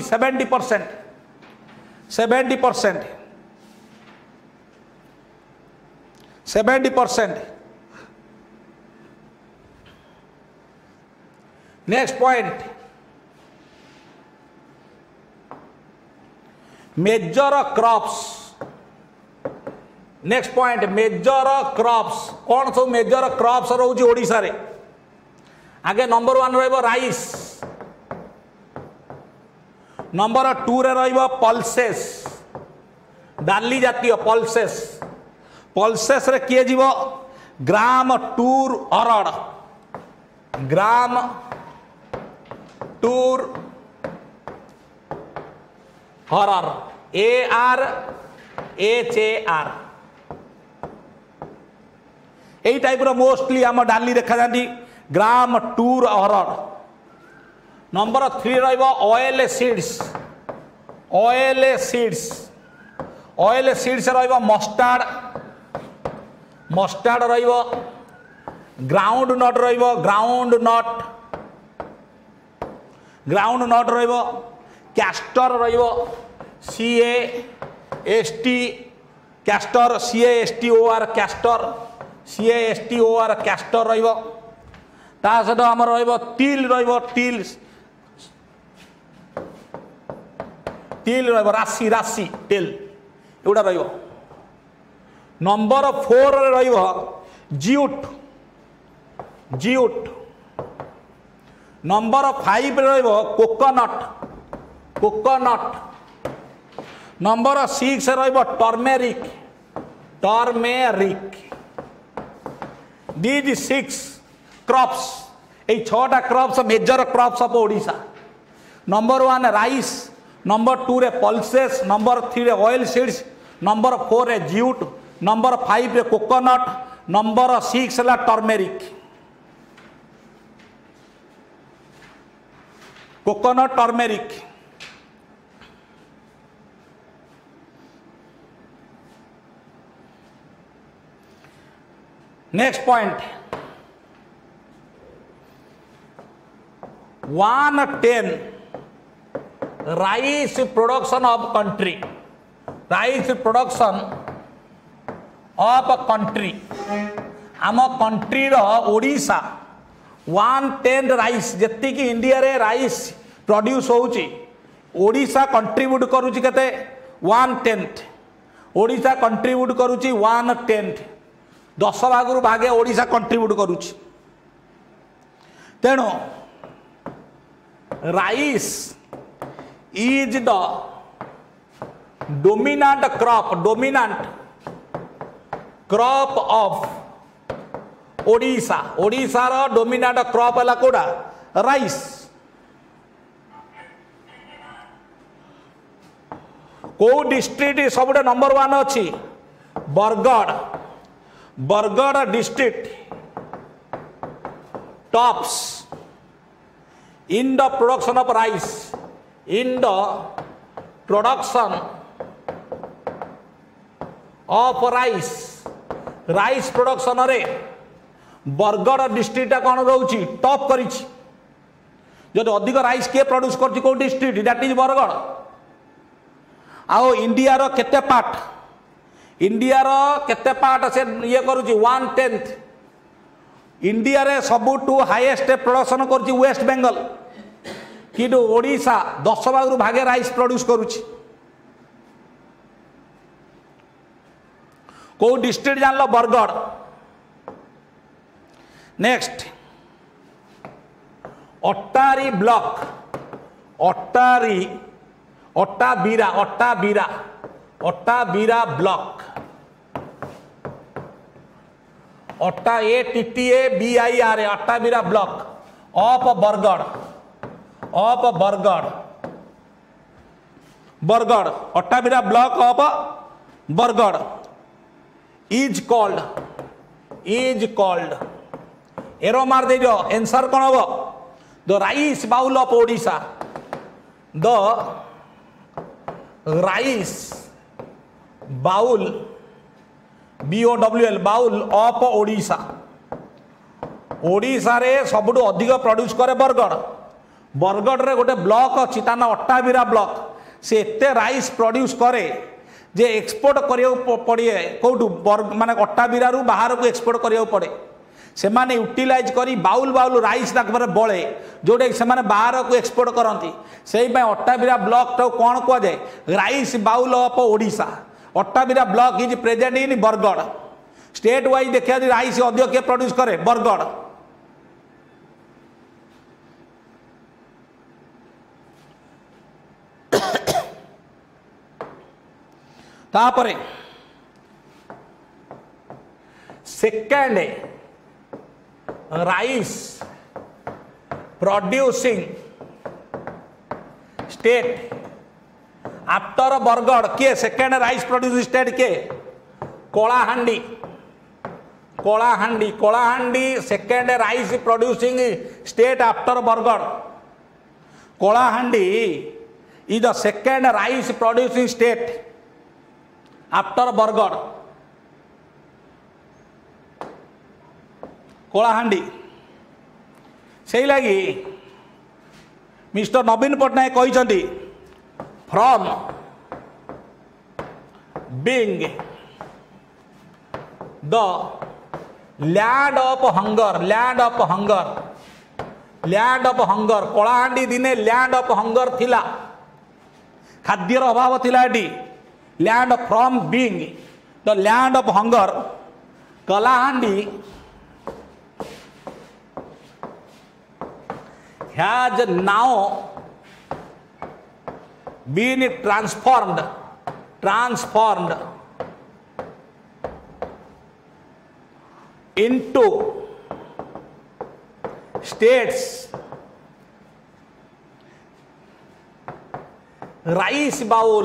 70%। Next point major crops. Next point major crops कौन सब मेजर क्रॉप्स रोचे ओडिशा रे। आगे नंबर 1 रहिबो राइस। नंबर 2 रे रहिबो पल्सेस डाली जातीय पल्सेस रे किए जीवो ग्राम टूर अरड़ हरर ARHAR यही टाइप मोस्टली आम डाली देखा जाती ग्राम टूर अरहर। नंबर 3 रहिबो oil seeds. Oil seeds oil seeds रहिबो मस्टार्ड। मस्टार्ड रहिबो ग्राउंड नट रहिबो ग्राउंड नट। ग्राउंड नट रहिबो कैस्टर रहिबो CAST castor CASTOR castor CASTOR castor रहिबो। ता सहित आम रहिबो तिल रहिबो तिल तिल रहिबो राशि राशि तिल एउडा रहिबो। नंबर 4 रे रहिबो जिउट जिउट। नंबर 5 रे रहिबो कोकोनट कोकोनट। नंबर 6 रे रहिबो टर्मेरिक टर्मेरिक। दीज 6 क्रॉप्स ए 6टा crops major crops of Odisha. Number 1 rice, number 2 रे पल्सेस, नंबर 3 रे ऑयल सीड्स, नंबर 4 रे जिउट, नंबर 5 रे कोकोनट, नंबर 6 ला turmeric coconut turmeric. Next point 110 rice production of country. Rice production of country आम कंट्री रो ओडिशा 110 राइस जति कि इंडिया रे राइस प्रोड्यूस होउची ओडिशा कंट्रीब्यूट करूची केते 1/10। ओडिशा कंट्रीब्यूट करूची 1/10 10 भागरु भागे ओडिशा कंट्रीब्यूट करूची। तेणु rice is the dominant crop of Odisha. Odisha रो डोमिनेंट क्रॉप है कोड़ा राइस। को डिस्ट्रिक्ट सब नंबर 1 अच्छी Bargarh. Bargarh district tops in the production of rice in the production of rice rice production रे बरगढ़ डिस्ट्रिक्ट कौन रोची टॉप करी। जो अधिक राइस किए प्रोड्यूस कर को डिस्ट्रिक्ट दैट इज बरगढ़। आओ इंडिया रो केते पार्ट इंडिया रो केते पार्ट से ये करूची 1/10। इंडिया रे सबुठू हाईएस्ट प्रोडक्शन करुची वेस्ट बेंगल किंतु ओडिशा 10 भागरु भागे राइस प्रोड्यूस करुची। को डिस्ट्रिक्ट जानलो बरगढ़। नेक्स्ट अट्टारी ब्लॉक अट्टारी Attabira block ATTABIR Attabira block of Bargarh Bargarh Attabira block of Bargarh is called arrow मार दे जो आंसर कौन हम the rice bowl of Odisha. The rice bowl BOWL bowl of Odisha. Odisha रे सबुठु अधिक प्रोड्यूस करे बरगढ़। बरगढ़ रे गोटे ब्लॉक अच्छी ता ना अट्टाबीरा ब्लॉक। से एते राइस प्रोड्यूस करे जे एक्सपोर्ट करियो पड़े कौटू माने अट्टाबीरा रु बाहर को एक्सपोर्ट करियो पड़े। से माने यूटिलाइज करी बाउल राइस बड़े जोटे से माने बाहर को एक्सपोर्ट करती से अट्टाबीरा ब्लॉक तो कौन कह जाए rice bowl of Odisha. Attabira block is present in Bargarh. State wise देखा राइस अधिक किए प्रोड्यूस करे बरगढ़। तापरे second rice producing state after Bargarh किए सेकेंड राइस प्रोड्यूसिंग स्टेट के Kalahandi Kalahandi Kalahandi second rice producing state after Bargarh Kalahandi is the second rice producing state after Bargarh Kalahandi से लगी मिस्टर नवीन पट्टनायक कहते from being the land of hunger Kalahandi दिने लैंड ऑफ हंगर थिला खाद्यर अभाव थिला एटी land from being the land of hunger Kalahandi has now been transformed into states rice bowl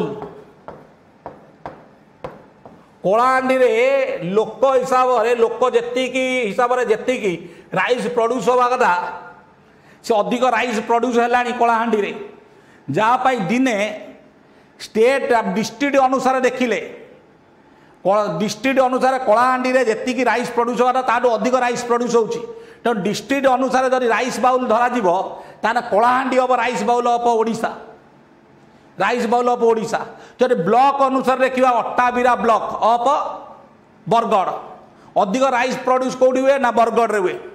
Kalahandi रे लोक हिसाब रे लोक जेतिकी राइस प्रोड्यूस होवा कथा से अधिक राइस प्रोड्यूस है कलाहांडी रे जहाँपाई दिने स्टेट डिस्ट्रिक्ट अनुसार देखिले डिस्ट्रिक्ट अनुसार कलाहांडी रे जेतिकी राइस प्रोड्यूस होगा ताठू अधिक राइस प्रोड्यूस होची तो डिस्ट्रिक्ट अनुसार जब राइस बाउल धरा जीवो ताने कलाहांडी हम rice bowl of Odisha rice bowl of Odisha जब ब्लॉक अनुसार देखा अट्टाबिरा ब्लॉक ऑफ बरगढ़ अधिक राइस प्रोड्यूस कौटी हुए ना बरगढ़ रे हुए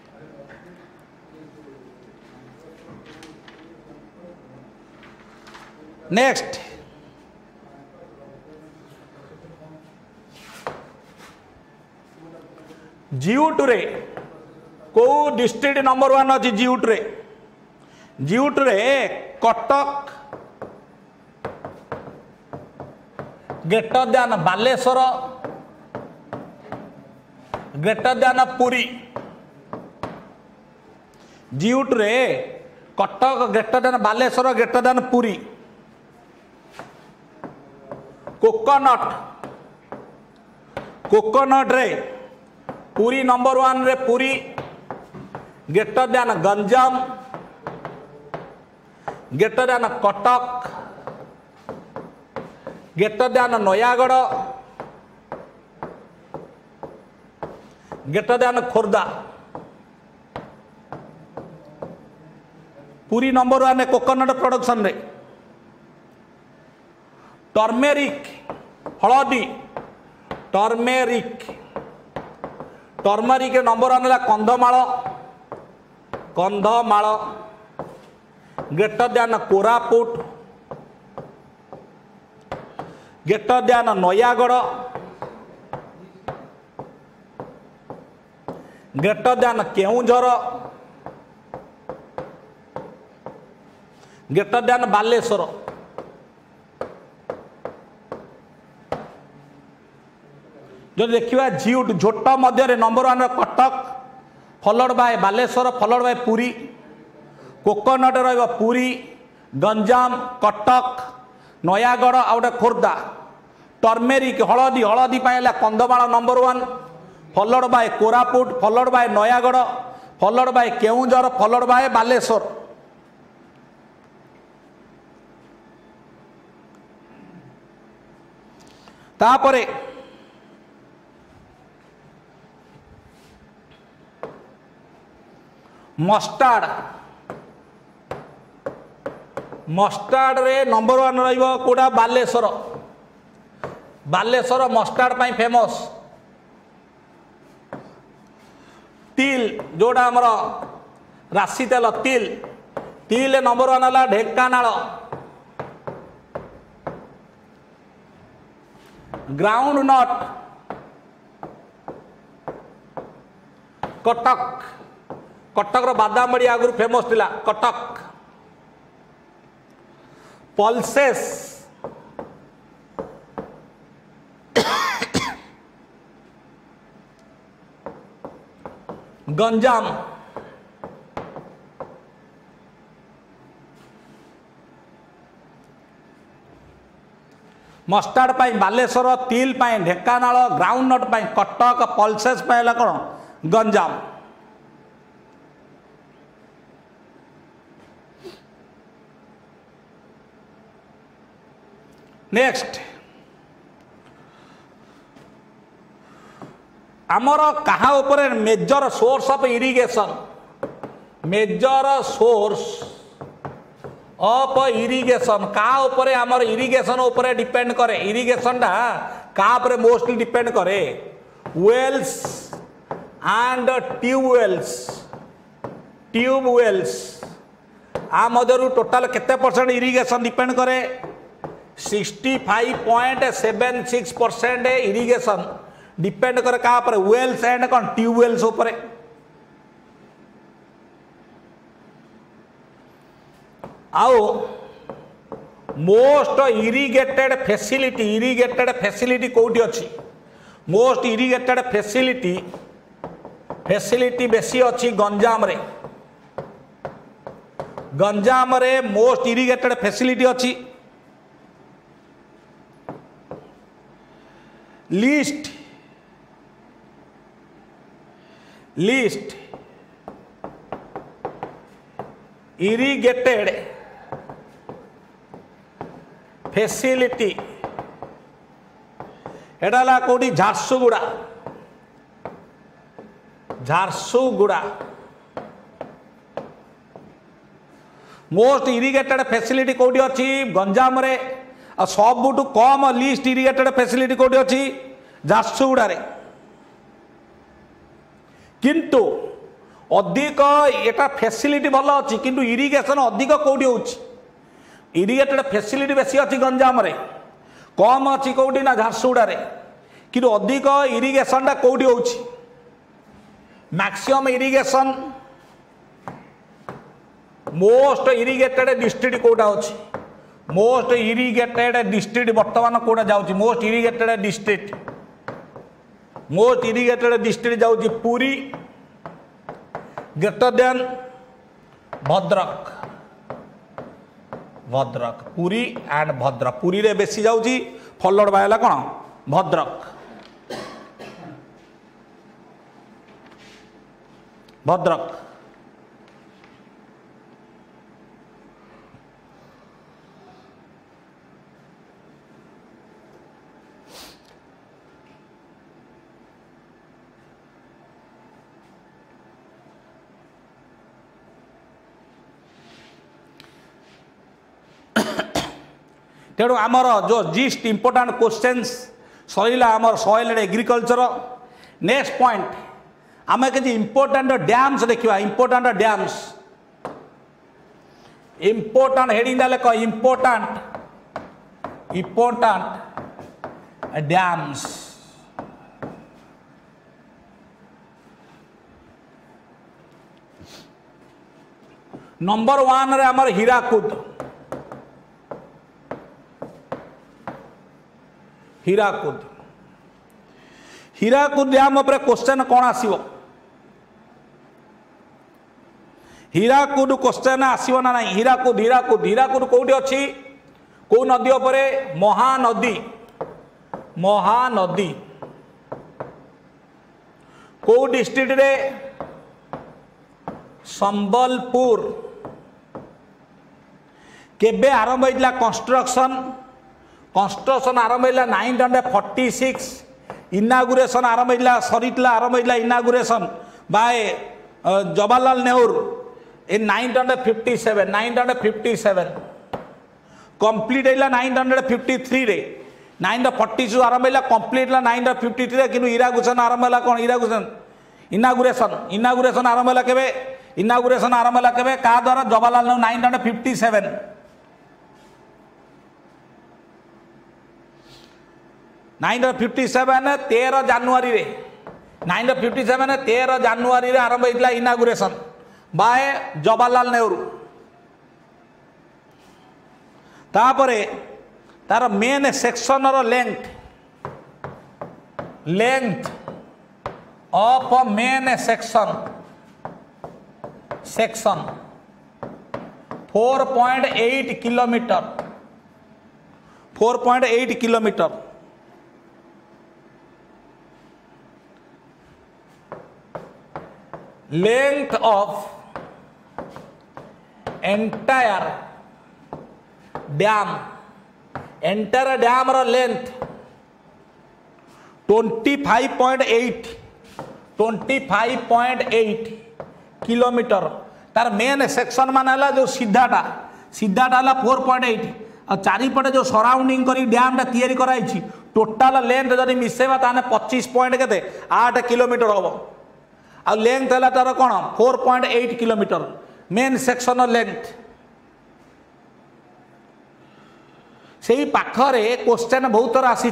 नेक्स्ट जीउट रे को डिस्ट्रिक्ट नंबर 1 अच्छी जीउट रे Cuttack greater than Baleshwar greater than Puri jute रे Cuttack greater than Baleshwar greater than Puri coconut रे पुरी नंबर 1 रे Puri greater than Ganjam greater than Cuttack greater than Nayagarh greater than Khordha Puri number 1 coconut production रे टर्मेरिक हलदी टर्मेरिक नंबर 1 है Kandhamal greater than Koraput greater than Nayagarh greater than Keonjhar greater than Baleshwar जो देखिए जीउट झोट मध्य number 1 Cuttack followed by Baleshwar followed by Puri coconut रहिबा पुरी गंजाम कटक नयागढ़ आ गोटे खोर्धा टर्मेरिक हलदी पाइला Kandhamal number 1 followed by Koraput followed by Nayagarh followed by Keonjhar followed by Baleshwar तापरे मस्टार्ड रे नंबर 1 रहिबो कोडा बालेश्वर मस्टार्ड पाई फेमस तिल जोड़ा हमर राशि तेल तिल नंबर 1 है ढेंकानाल ग्राउंड नट कटक बादाम बड़ी आगुरी फेमस थिला कटक पल्सेस गंजाम मस्टार्ड पाई बालेश्वर, तिल पाई ढेंकानाल, ग्राउंडनट पाई कटक, पल्सेस पाई है कौन गंजाम। नेक्स्ट आमर कहा ऊपर major source of irrigation, major source of irrigation का ऊपर आमर इरिगेशन ऊपर डिपेंड करे, इरिगेशन टा का ऊपर मोस्टली डिपेंड करे, वेल्स एंड ट्यूबवेल्स, ट्यूबवेल्स आ मधुर टोटाल केते परसेंट इरिगेशन डिपेंड करे, 65.76% इरिगेशन डिपेंड करे का ऊपर, वेल्स एंड कौन ट्यूबवेल्स ऊपर। आओ मोस्ट इरिगेटेड फैसिलिटी कोठी अच्छी, मोस्ट इरिगेटेड फैसिलिटी बेसी अच्छी गंजाम रे, गंजाम रे मोस्ट इरिगेटेड फैसिलिटी अच्छी। लिस्ट इरिगेटेड फैसिलिटी एडाला कोडी Jharsuguda, Jharsuguda most irrigated facility कोडी अच्छी गंजाम रे, आ सबुठु कम लिस्ट इरिगेटेड फैसिलिटी कोडी अच्छी झारसुगुड़ा रे। किंतु अधिक एटा फैसिलिटी भल अच्छी किंतु इरिगेशन अधिक कोडी होउची, इरिगेटेड फैसिलिटी बेसी अच्छी गंजाम रे, कम अच्छी कोडी ना झारसुगुड़ा रे, किंतु अधिक इरिगेशन टा कोडी होउची, maximum irrigation most irrigated district कोटा होची, मोस्ट इरिगेटेड डिस्ट्रिक्ट वर्तमान कोटा जाउची, मोस्ट इरिगेटेड डिस्ट्रिक्ट जाउची Puri greater than Bhadrak, Bhadrak Puri and Bhadrak, Puri रे बेसी जाउची फॉलोड बाय कौन भद्रक, भद्रक। तेणु आमर जो जिस्ट इंपोर्टाट क्वेश्चंस सरीला आमर soil and agriculture. Next point आम कि इंपोर्टाट डैम्स देखा, इंपोर्टाट डैम्स, इंपोर्टाट हेडिंग लेख इंपोर्टाट डैम्स। नंबर 1 रे आमर हीराकुद, हीराकुद, हीराकुद डैम उपर क्वेश्चन कौन आसीबो, हीराकुद क्वेश्चन आसीबो ना नहीं, हीराकुद हीराकुद हीराकुद कोठी अछि, को नदी उपरे, महानदी, महानदी को डिस्ट्रिक्ट रे, संबलपुर। केबे आरंभ होइला कंस्ट्रक्शन, कंस्ट्रक्शन आरंभ होइला 1946, इनागुरेशन आरंभ होइला सरीतला आरंभ होइला inauguration by Jawaharlal Nehru in 1957 complete होइला 1953 रे, 1942 आरंभ होइला कंप्लीट ला 1953 रे, किनु इनागुरेशन आरंभ होला कोन, इनागुरेशन आरंभ होला केबे, इनागुरेशन आरंभ होला केबे का द्वारा, जवाहरलाल नेहरू 1957 13 जानुआरी रे, 1957 13 जानुआरी रे आरंभ होइला इनागुरेशन बाय जवाहरलाल नेहरू। तापरे तार मेन सेक्शन रो length of main section 4.8 kilometre, 4.8 kilometre. Length of entire dam, entire dam रो लेंथ 25.8 किलोमीटर। तार मेन सेक्शन मान है जो सीधाटा है 4.8 और चारिपटे जो सराउंडिंग करी डैम टा तैयारी कराई टोटाल लेंथ जब मिसेबा ताने 25.8 किलोमीटर हम आ लेंथ है तार कौन 4.8 किलोमीटर मेन सेक्शन लेंथ। से पाखरे क्वेश्चन बहुत थर आसी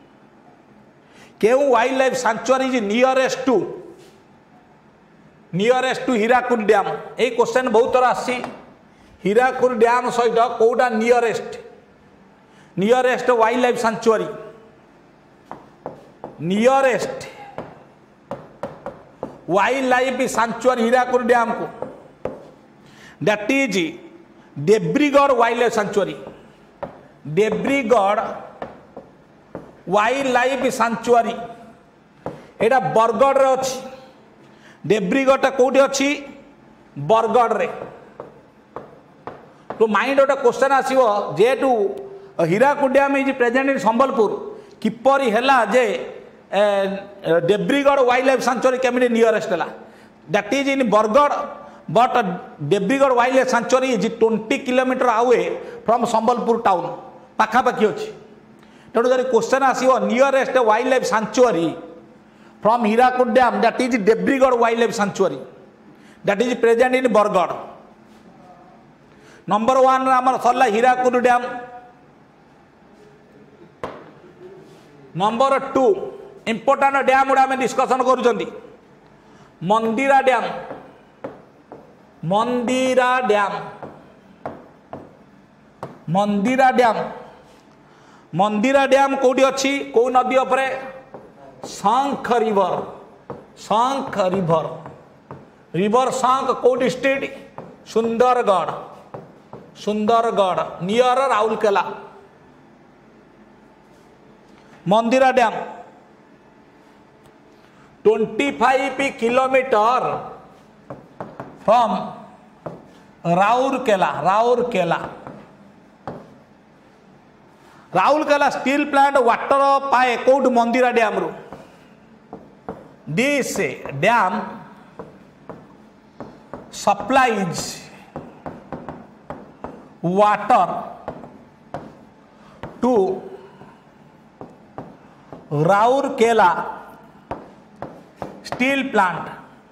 केउ wild life sanctuary is nearest to Hirakud dam. ये क्वेश्चन बहुत थर आसी हीराकुद डैम सहित कौटा nearest wild life sanctuary nearest wild life sanctuary Hirakud dam को that is Debrigarh wild life sanctuary. Debrigarh wild life sanctuary एटा बरगढ़ रे अछि। देब्रीगढ़ कौटी अच्छी बरगढ़ रे। तो माइंड गोटे क्वेश्चन आसो जेहेतु Hirakud dam is present in Sambalpur किपरि हैला जे देब्रीगढ़ वाइल्ड लाइफ सैंक्चुअरी केमिति नियरेस्ट हैला that is in Bargarh but Debrigarh wild life sanctuary is 20 kilometre away from Sambalpur town पाखापाखि अच्छी। तेणु जब क्वेश्चन आसो nearest wild life sanctuary from Hirakud dam that is Debrigarh wild life sanctuary that is present in Bargarh. Number 1 आमर सरला Hirakud dam. Number 2 important dam गुड़ा आम डिस्कसन करुँच Mandira dam. Mandira dam Mandira dam Mandira dam कौटी अच्छी कौ नदी उपरे शंख रिवर। शंख रिवर रिवर शंख कौ district Sundargarh. Sundargarh near Rourkela. Mandira dam 25 kilometre from Rourkela. Rourkela Rourkela steel plant water पाए कौट मंदिरा डैम रु। This dam supplies water to Rourkela steel plant.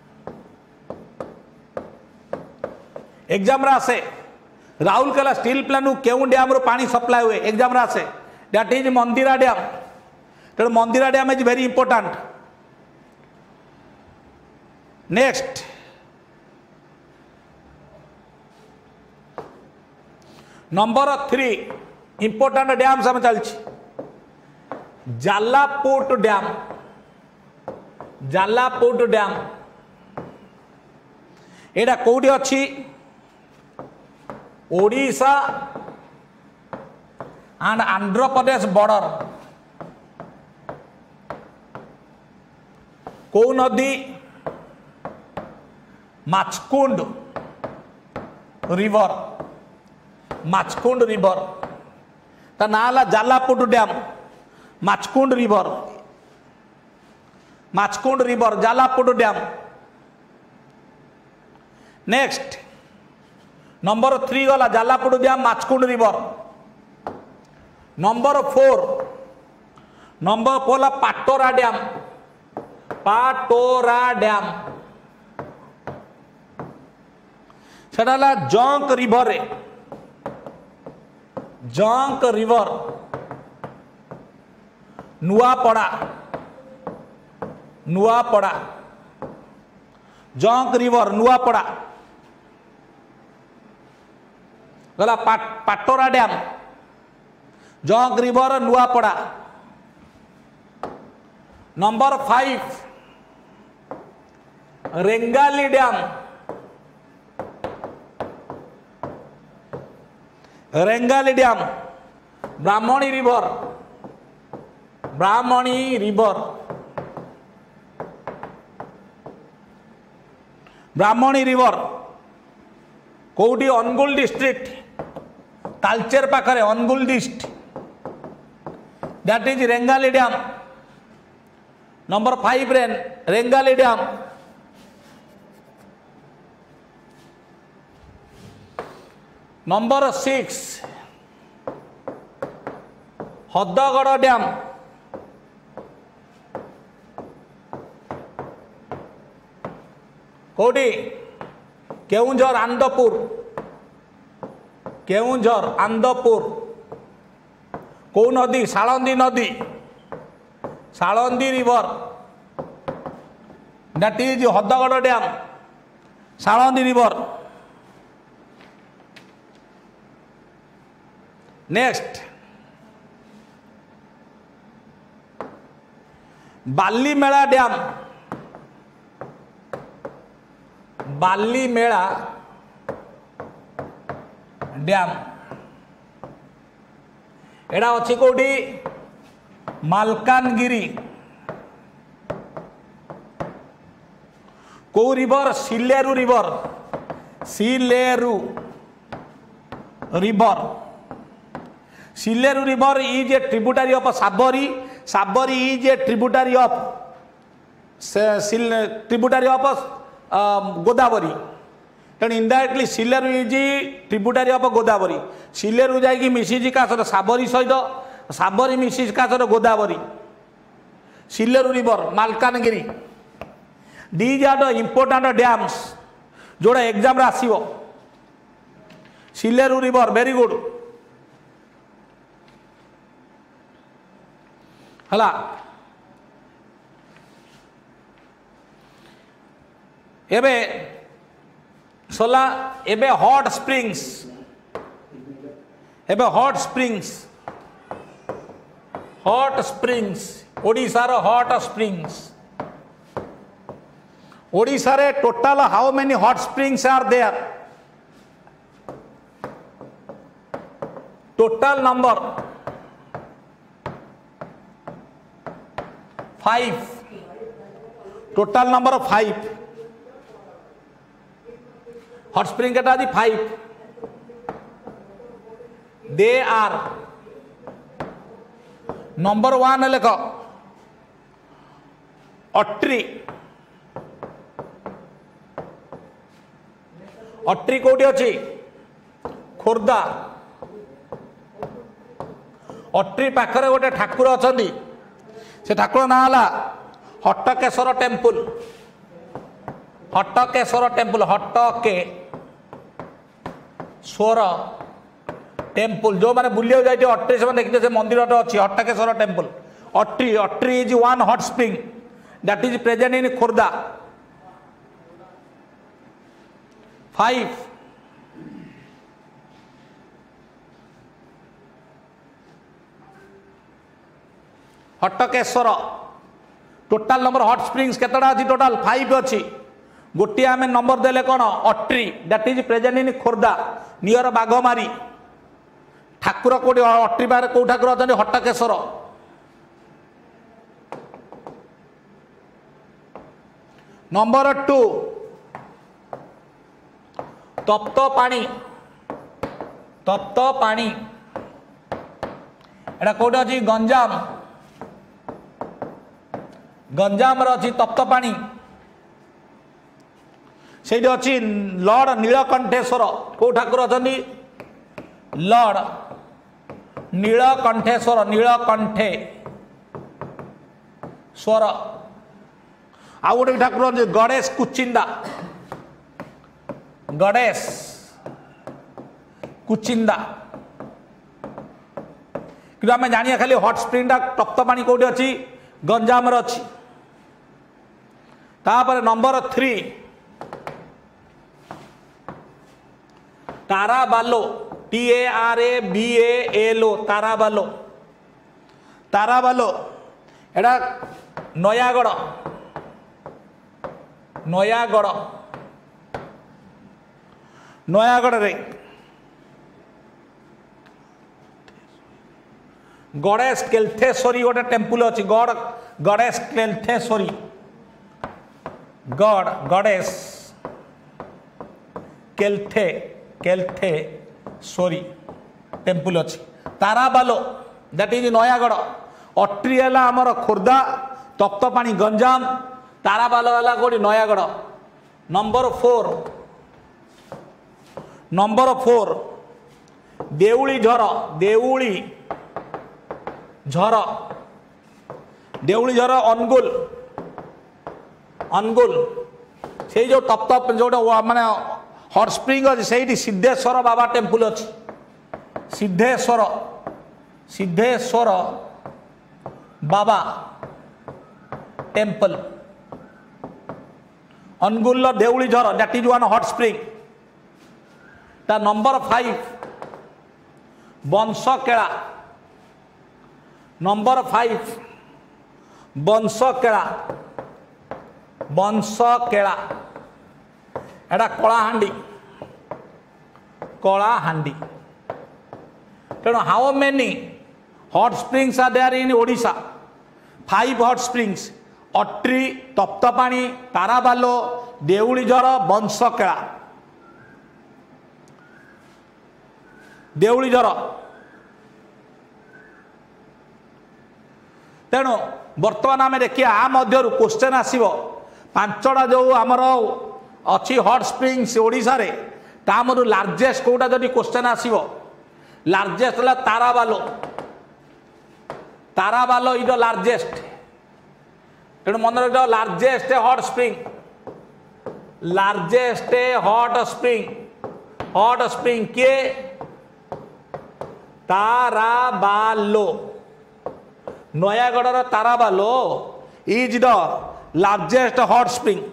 Exam आसे राउरकेला स्टील प्लांट क्यों डैम रू पानी सप्लाई हुए एग्जाम आसे दैट इज मंदिरा डैम। तेणु Mandira dam is very important. Next number 3 important dam सब चलछि जालापुट डैम। जालापुट डैम एटा कौटी अच्छी ओडिशा एंड आंध्र प्रदेश बॉर्डर। कौ नदी माचकुंड रिवर। माचकुंड रिवर ता ना Jalaput dam Machkund river. Machkund river Jalaput dam. Next number 3 गला Jalaput dam Machkund river. Number 4 Patora dam. Patora dam सेटा Jonk river. Jonk river Nuapada. Nuapada Jonk river Nuapada गला पाटोरा dam Jonk river Nuapada. Number 5 Rengali dam. Rengali dam Brahmani river, Brahmani river, Brahmani river कौटी अनुगुल डिस्ट्रिक्ट तालचेर पाखरे Anugul district that is Rengali dam. Number 5 Rengali dam. Number 6 Hadagarh dam. कौटी केउंझर आंदपुर, केउंझर आंदपुर। कौ नदी? सालंदी नदी, Salandi river that is Hadagarh dam, Salandi river. Next Balimela dam, Balimela dam एडा अच्छी कौटी मालकानगिरी। कौ river? Sileru river, Sileru river. Sileru river is a tributary of Sabari, Sabari is a tributary of Godavari. तेणु indirectly Sileru is tributary of Godavari. Sileru जाकि मिसी का सहित साबरी सहित, साबरी मिसी का सहित Godavari. Sileru river Malkangiri. These are the important dams जोड़ा एग्जाम रे आसीबो। सिलेरु रिवर वेरी गुड हला। एबे सोला एबे हॉट स्प्रिंग्स, एबे hot springs, hot springs Odisha रो हॉट स्प्रिंग्स। ओडिशा रे total how many hot springs are there? Total number 5, total number 5 hot spring केटा जी 5। दे आर नंबर 1 लेख अट्री, अट्री कौटी अच्छी? खोर्धा। अट्री पाखरे गोटे ठाकुर अच्छा से ठाकुर ना है हट्टकेश्वर टेम्पल, हट्टकेश्वर टेम्पल, हट्टके स्वर टेम्पल। जो मैंने बुलिया जाए अट्री से देखते से मंदिर अच्छी Hattakeshwar temple. Atri, Atri is one hot spring that is present in Khordha. 5 Hattakeshwar. Total number hot springs केतटा अच्छी? टोटाल 5 अच्छी। गोटे आम नंबर देले कौन? Atri that is present in Khordha near Baghamari. ठाकुर कौटी? अट्री बाहर कौ ठाकुर अच्छा? हट्टकेश्वर। नंबर 2 तप्त पानी, तप्त पानी एटा कौट अच्छी? गंजाम, गंजाम अच्छी तप्त पानी। से अच्छी लॉर्ड नीलकंठेश्वर। कौ ठाकुर अच्छा? लॉर्ड नीलकंठेश्वर, नीलकंठे स्वर। आउ गोटे ठाकुर गणेश कुचिंदा, गणेश कुचिंदा। कि आम जानिया खाली हॉट स्प्रिंग तप्त पानी कौटी अच्छी? गंजाम अच्छी। तापर नंबर 3 ताराबालो, TARABALO, ताराबालो। ताराबालो एटा नयागढ़, नयागढ़, नयागढ़ रे गणेश केलथेश्वरी गोटे टेम्पल अच्छी गड गणेश केलथेश्वरी गणेश केलथेश्वरी टेम्पल अच्छी ताराबालो दैट इज नयागढ़ अट्री है आमर खोर्धा तप्तपाणी गंजाम ताराबालो है कौटी नयागढ़ नंबर 4 देउली झर अनुगुल से जो तप्त जो माने हट स्प्रिंग अच्छे से सिद्धेश्वर बाबा टेम्पल अच्छी Siddheswar Baba temple Anugul Deulijhar that is one hot spring ता नंबर 5 बंशकेला नंबर 5 बंशकेला एटा कलाहांडी तेणु how many hot springs are there in Odisha 5 hot springs Atri Taptapani Taraballo Deulijhar Banshkela Deulijhar तेणु बर्तमान आम देखिए क्वेश्चन आसो 5टा जो आमर अच्छी हॉट स्प्रिंग्स ओडिशा रे ता मधु लार्जेस्ट कोटा जदि क्वेश्चन आसो लार्जेस्ट है ताराबालो इज द लार्जेस्ट तेणु मन रख लार्जेस्ट हॉट स्प्रिंग किए Taraballo Nayagarh Taraballo is the largest hot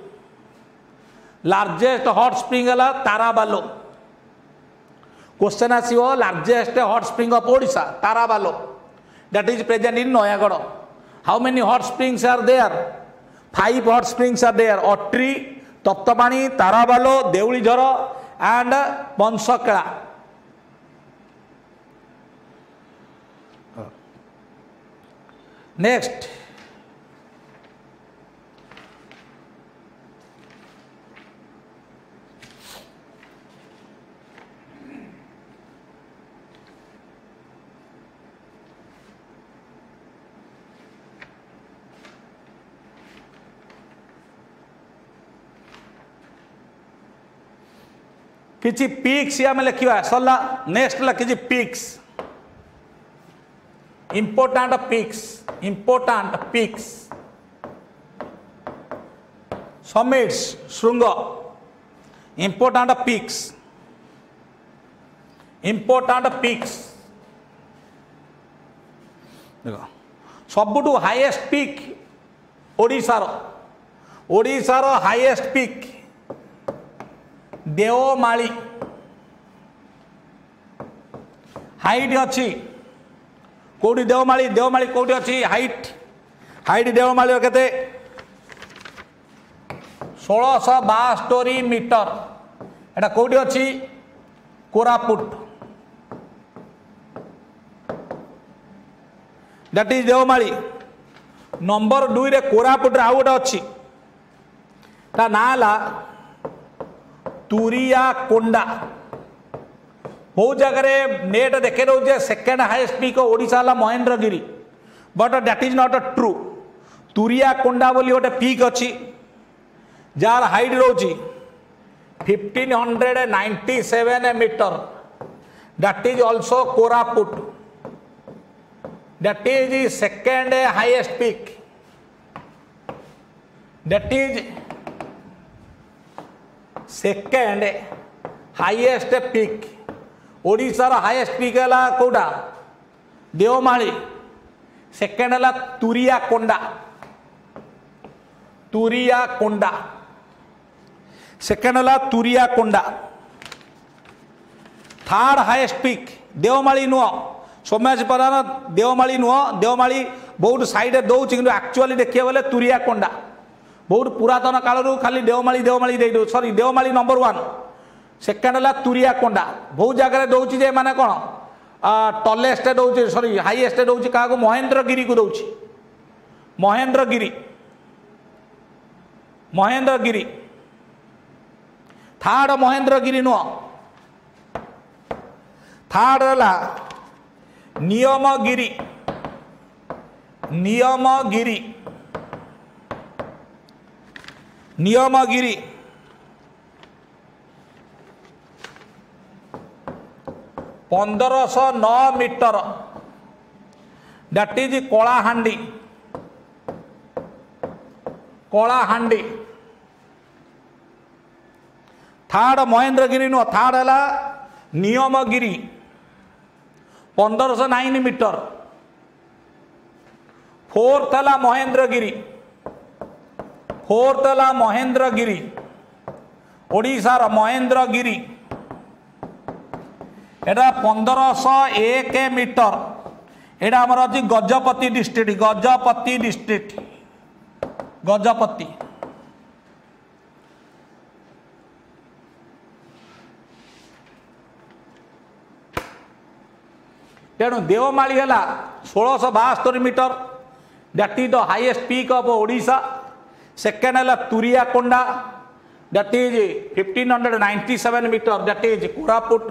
spring है ताराबालो क्वेश्चन आसो largest hot spring of Odisha Taraballo that is present in Nayagarh how many hot springs are there 5 hot springs are there Atri Taptapani Taraballo Deulijhar and Banshkela next किसी पीक्स आम लिखा सरला नेक्स्ट लिखी पीक्स इंपोर्टाट पीक्स समिट्स श्रृंग इंपोर्टाट पीक्स देख सबुठु हाईएस्ट पीक ओडिशार हाईएस्ट पीक देवमाली हाइट अच्छी कौटी देवमाली कौटी अच्छी हाइट देवमाली केते 1662 मीटर एटा कौटी अच्छी Koraput that is Deomali number 2 रे कोरापुट आउ गोटे अच्छी ता ना तुरिया कोंडा बहुत जगह नेट देखे रोचे सेकेंड हाईएस्ट पीक ओडिशा ला Mahendragiri but that is not true Turia Konda बोली गोटे पीक अच्छी जार हाइट रोची 1597 metre that is also Koraput that is second highest peak that is second highest peak ओडिशार हाईएस्ट पीक है कौटा देवमाली सेकेंड है तुरिया कोंडा सेकेंड है Turia Konda third highest peak Deomali नुह सोमेश प्रधान देवमाली नुह देवमाली बहुत साइड दौर कि एक्चुअली देखिए बोले तुरिया कोंडा बहुत पुरातन काल खाली Deomali sorry Deomali number 1 second है तुरिया कोंडा बहुत जगह दौर जे माने कौन टलेस्ट दौर सॉरी हाईएस्ट दौर क्या महेंद्रगिरी को दौर महेंद्रगिरी महेंद्रगिरी थर्ड महेंद्रगिरी नुह थर्ड है Niyamgiri Niyamgiri Niyamgiri 1509 metre that is Kalahandi Kalahandi third Mahendragiri नुह थर्ड है नियमगिरी 1509 मीटर फोर्थ है महेंद्रगिरी फोर्थ है महेंद्रगिरी ओडिशार महेंद्रगिरी एटा 1501 मीटर एटा आमर अच्छी गजपति डिस्ट्रिक्ट गजपति डिस्ट्रिक्ट गजपति तेणु देवमाली है 1672 metre that is the highest peak of Odisha second है Turiakonda that is 1597 metre that is Koraput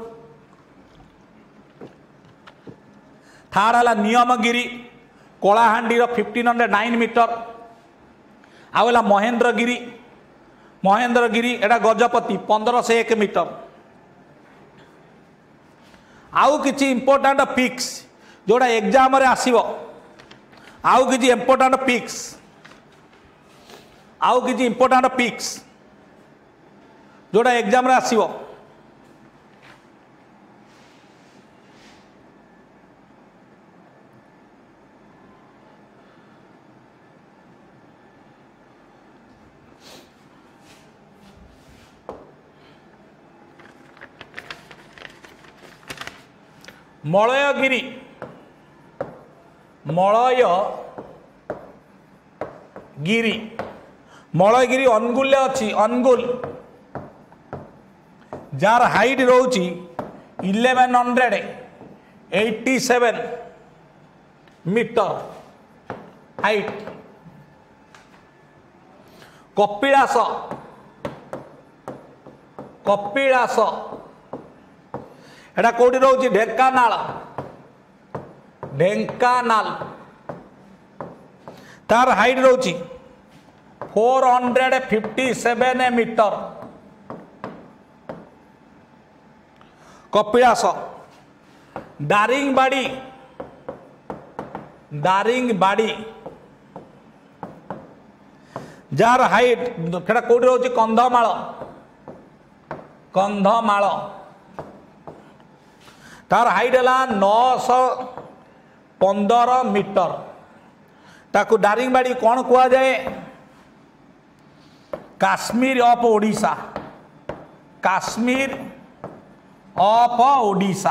third है नियमगिरी कलाहांडी 1509 मीटर आउला महेंद्रगिरी महेंद्रगिरी एटा गजपति 1501 मीटर आउ किछि इंपोर्टेंट पिक्स जोड़ा एग्जाम रे आसीबो आउ किछि इंपोर्टेंट पिक्स आउ किछि इंपोर्टेंट पिक्स जोड़ा एग्जाम रे आसीबो मलयगिरी मलयगिरी मलयगिरी अनुगुल अच्छी अनुगुल जार हाइट रोची 1187 मीटर हाइट कपिलास कपिलास एटा कौटी रोची ढेंकानाल ढेंकानाल तार हाइट रोची 457 मीटर कपिलास दारिंगबाड़ी दारिंगबाड़ी जार हाइट एटा कौटी रोची कंधमाल कंधमाल तार हाइट है 915 मीटर ताकू दारिंगबाड़ी कौन कह जाए काश्मीर ऑफ ओडिशा काश्मीर ऑफ ओडिशा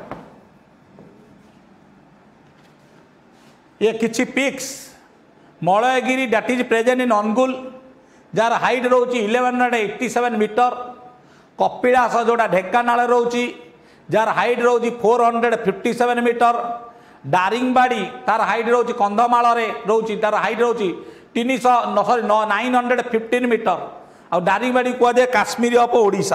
ये किछि peaks Malayagiri that is present in Anugul जार हाइट रोची 1187 मीटर कपिलास जोड़ा ढेंकानाल रोची जार हाइट रोची 457 मीटर दारिंगबाड़ी तार हाइट रोची कंधमाल रोची तार हाइट रोची 915 मीटर आ दारिंगबाड़ी कह जाए काश्मीर ऑफ ओडिशा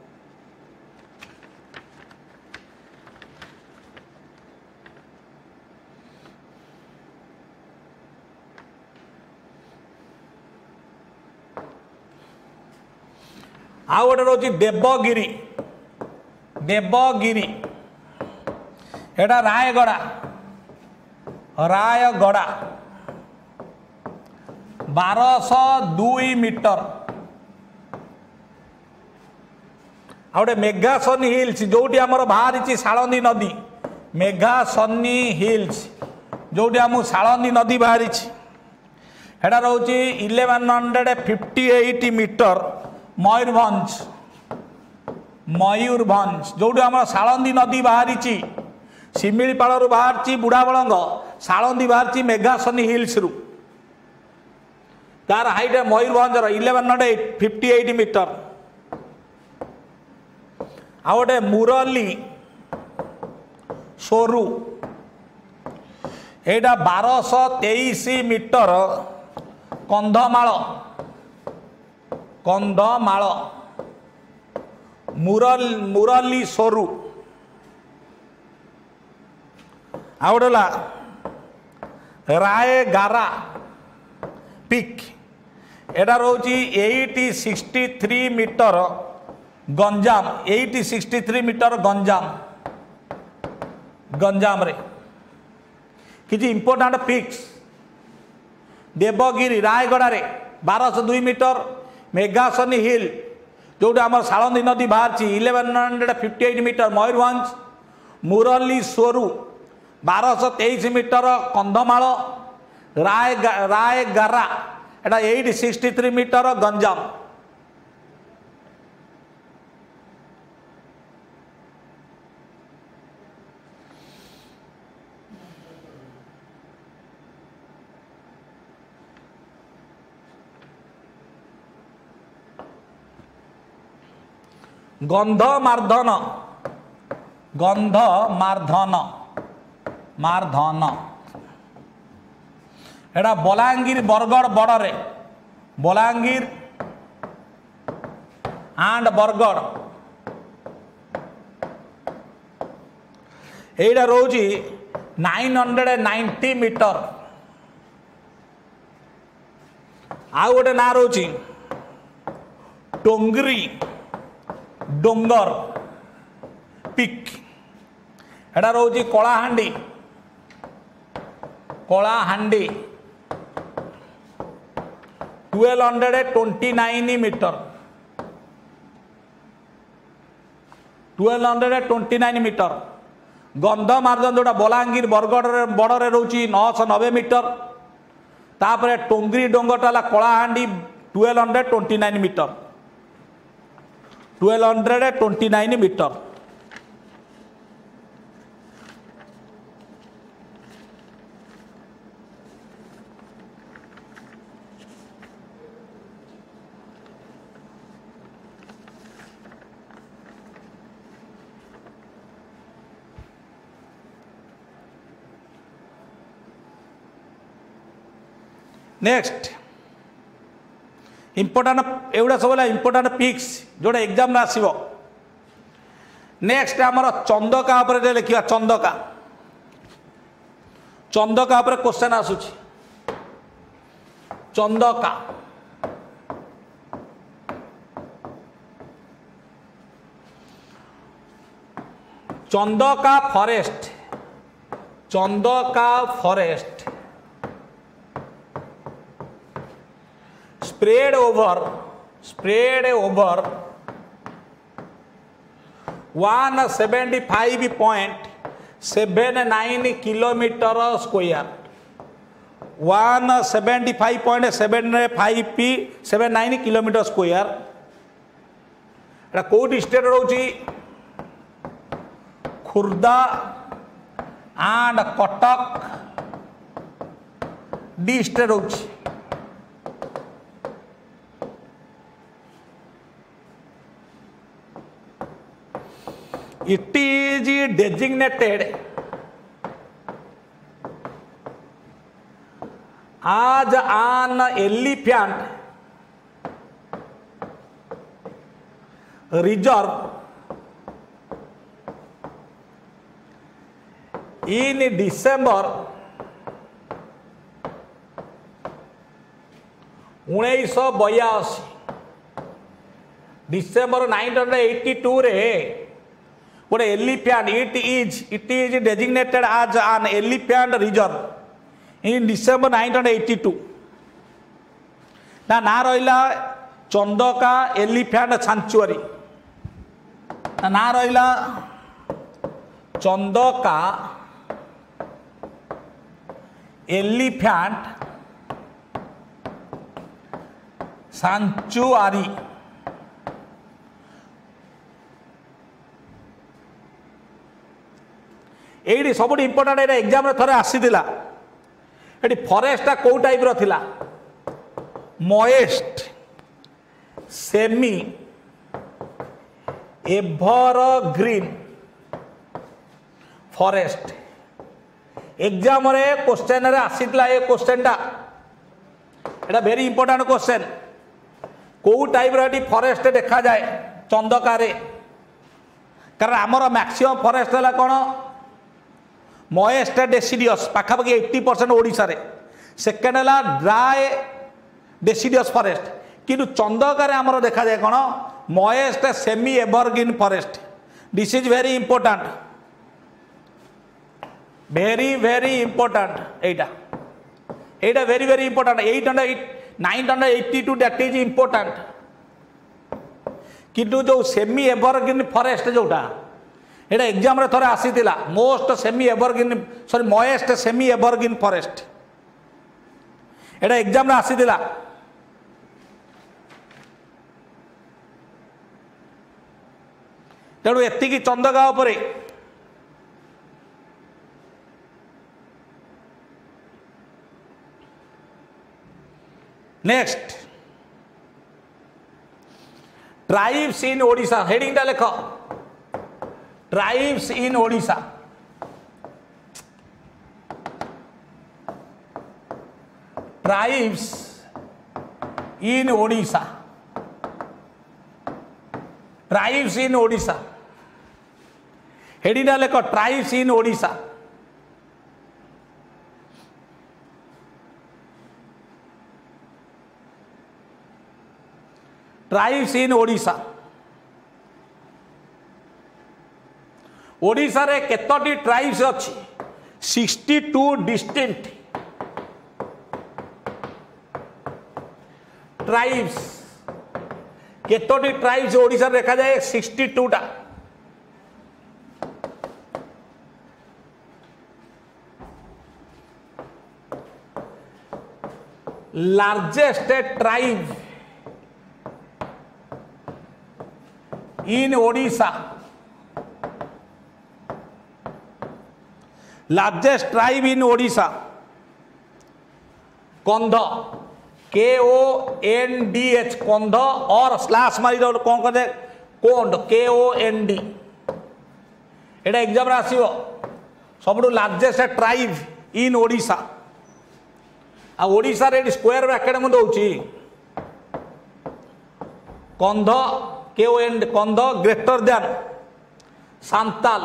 आउ गोटे रोची देवगिरी देवगिरी एटा रायगड़ा रायगड़ा 1202 मीटर आउटे मेघासनी हिल्स जोटी आमर बाहरी सालंदी नदी मेघासनी हिल्स जोटी आम सालंदी नदी बाहरी एटा रोची 1158 मीटर मयूरभंज मयूरभंज जोटी आम सालंदी नदी बाहरी शिमिलीपाल बाहरी बुढ़ाबलंग सालंदी बाहरी मेघासनी हिल्स रु तार हाइट मयूरभंज 1158 मीटर आउ गोटे मुरली सोरू एटा 1223 मीटर कंधमाल कंधमाल मुरली सोरू आउडला रायगारा पिक एटा रोची 863 मीटर गंजाम 863 मीटर गंजाम रे किसी इंपोर्टाट पिक्स देवगिरी रायगड़ा रे 1202 मीटर मेघासनी हिल जो आम सालंदी नदी बाहर 1158 मीटर मयूरभंज मुरली सोरू 1223 मीटर कंधमाल रायगारा एटा 863 मीटर गंजाम गंधमार्धन एटा बलांगीर बरगड़ बॉर्डर बलांगीर एंड बरगड़ एटा रोजी 990 मीटर आउ गोटे ना रोची टोंगरी डोंगर पिक एटा रोची कलाहांडी 1229 मीटर 1229 मीटर गंधमार्धन जोटा बलांगीर बरगड़ बॉर्डर रोची 990 मीटर तापर टोंगरी डोंगरटा Kalahandi 1229 metre 1229 metre next important एवढा सब इंपोर्टाट पिक्स जोड़ा एग्जाम आसो नेक्स्ट आमर चंदका लिखा चंदका चंदका क्वेश्चन आसूची Chandaka Chandaka forest spread over 175.79 kilometre square 175.79 kilometre square एटा कोटी स्टेट रोची खुर्दा एंड कटक डी स्टेट रोची it is designated as an elephant reserve in December 1982 December 1982 रे गोटे elephant it is designated as an elephant reserve in December 1982 ना रहा चंदका एलिफेंट सैंक्चुअरी ना रहा चंदका एलिफेंट सैंक्चुअरी ये सब इंपोर्टाट एग्जाम थोड़े आसीला ये फॉरेस्टा कौ टाइप रा moist semi evergreen forest exam रे क्वेश्चन रे आसीतला ए क्वेश्चन टा एटा वेरी इंपोर्टेंट क्वेश्चन को टाइप रे फॉरेस्ट देखा जाए चंदका रे कारण आमर मैक्सिमम फॉरेस्ट है कौन मॉइस्ट डेसिडियस पाखापाखि 80% ओडिशा रे सेकेंड है ड्राई डेसिडियस फॉरेस्ट किंतु चंदका रे आमर देखा जाए कौन moist semi evergreen forest this is very important very important एटा एटा very very important 982 that is important किंतु जो सेमी एवरग्रीन फॉरेस्ट जोटा एटा एग्जाम रे थोड़े आसीतिला most semi evergreen sorry moist semi evergreen forest एटा एग्जाम रे आसीतिला तेणु एतिकी चंदका उपरे next tribes in Odisha heading टा लेख tribes in Odisha tribes in Odisha tribes in Odisha heading टा लेख tribes in Odisha tribes in Odisha Odisha रे केतोटी ट्राइब्स अच्छी 62 डिस्टिंक्ट ट्राइब्स केतोटी ट्राइब्स ओडिशा रे देखा जाए 62 टा largest tribe in Odisha largest tribe in Odisha कंध KONDH कंध और स्लैश मारी कौन कहते कोंड KOND एटा एग्जाम रे आसीबो सबुठु लार्जेस्ट ट्राइब इन ओडिशा आ ओडिशा रे स्क्वायर ब्रैकेट मु दउची Kondh KOND Kondh greater than Santal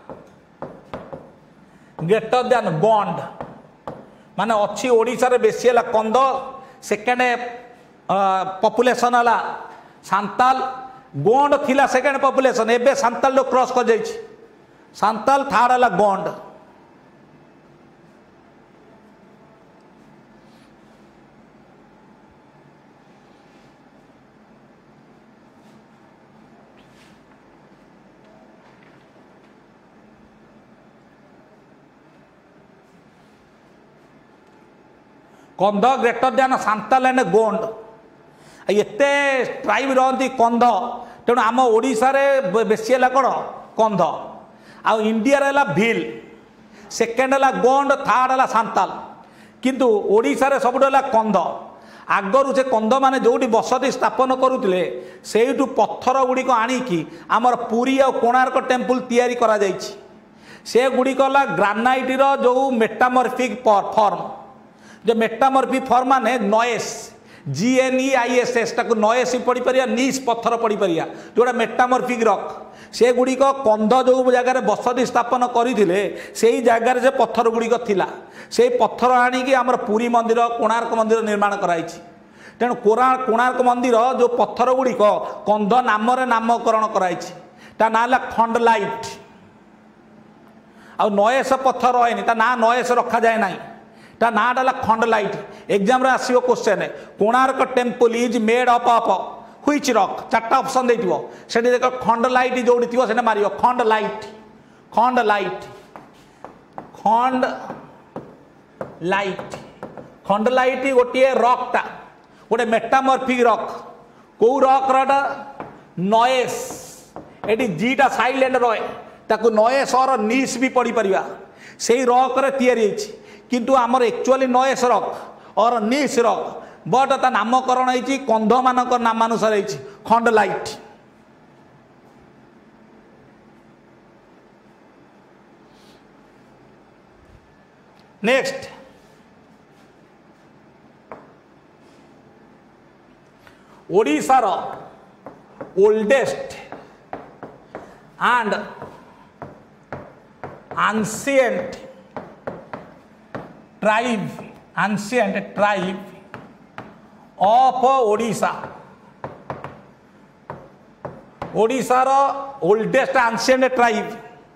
greater than Gond माने अच्छी ओडिशा रे बेसी है कंध सेकेंड पॉपुलेशन है सांताल गोंड थिला सेकेंड पॉपुलेशन एबे सांताल लो क्रॉस कर जाइछि सांताल थर्ड है Gond Kondh greater than Santal and Gond एते ट्राइब रही कंध तेणु आम ओडिशा रे बेसी है कौन कंध आ इंडिया रे भिल सेकेंड है गोंड थर्ड है सांताल किंतु ओडिशा रे सबुठ है कंध आगरू से कंध माने जोटी बसति स्थापन करुले से पत्थर गुड़िक आणिकी आमर पुरी आ कोणार्क टेम्पल तैयारी करा जाइछि से गुड़िक ग्रानाइट रो जो मेटामॉर्फिक फॉर्म जो मेटामॉर्फिक फॉर्म माने नॉइस GNEISS ताको नॉइस पड़ी परिया नीस पत्थर पड़ी परिया जोड़ा मेटामॉर्फिक रॉक से गुड़िक कंध जो जगार बसति स्थापन करते से जगार से पत्थर गुड़िक थिला से पत्थर आणिकी आमर पुरी मंदिर कोणार्क मंदिर निर्माण कराई तेणु कोणार्क मंदिर जो पत्थर गुड़िक कंध नाम नामकरण कराई ता ना खंड लाइट आ नॉइस पत्थर रहे ता ना नॉइस रखा जाए ना ता नाटा खंड लाइट एग्जाम रे आसीबो question Konark temple is made up of which rock चारटा ऑप्शन देथिबो सेठी देख खंड लाइट जोडी थिबो सेने मारियो खंड लाइट खंड लाइट खंड लाइट खंड लाइट गोटे रॉक टा गोटे मेटामॉर्फिक रॉक को रॉक रटा नॉइस एटी जीटा साइलेंट रहे ताकू नॉइस और नीस भी पड़ी परिबा सेही रॉक रे तयारी होछि किंतु आमर एक्चुअली नॉइस रॉक और नीस रॉक बट ता नामकरण होछि कंध मानक नामानुसार होछि खंड लाइट नेक्स्ट ओडिशार oldest and ancient tribe of Odisha. ओडिशार oldest ancient tribe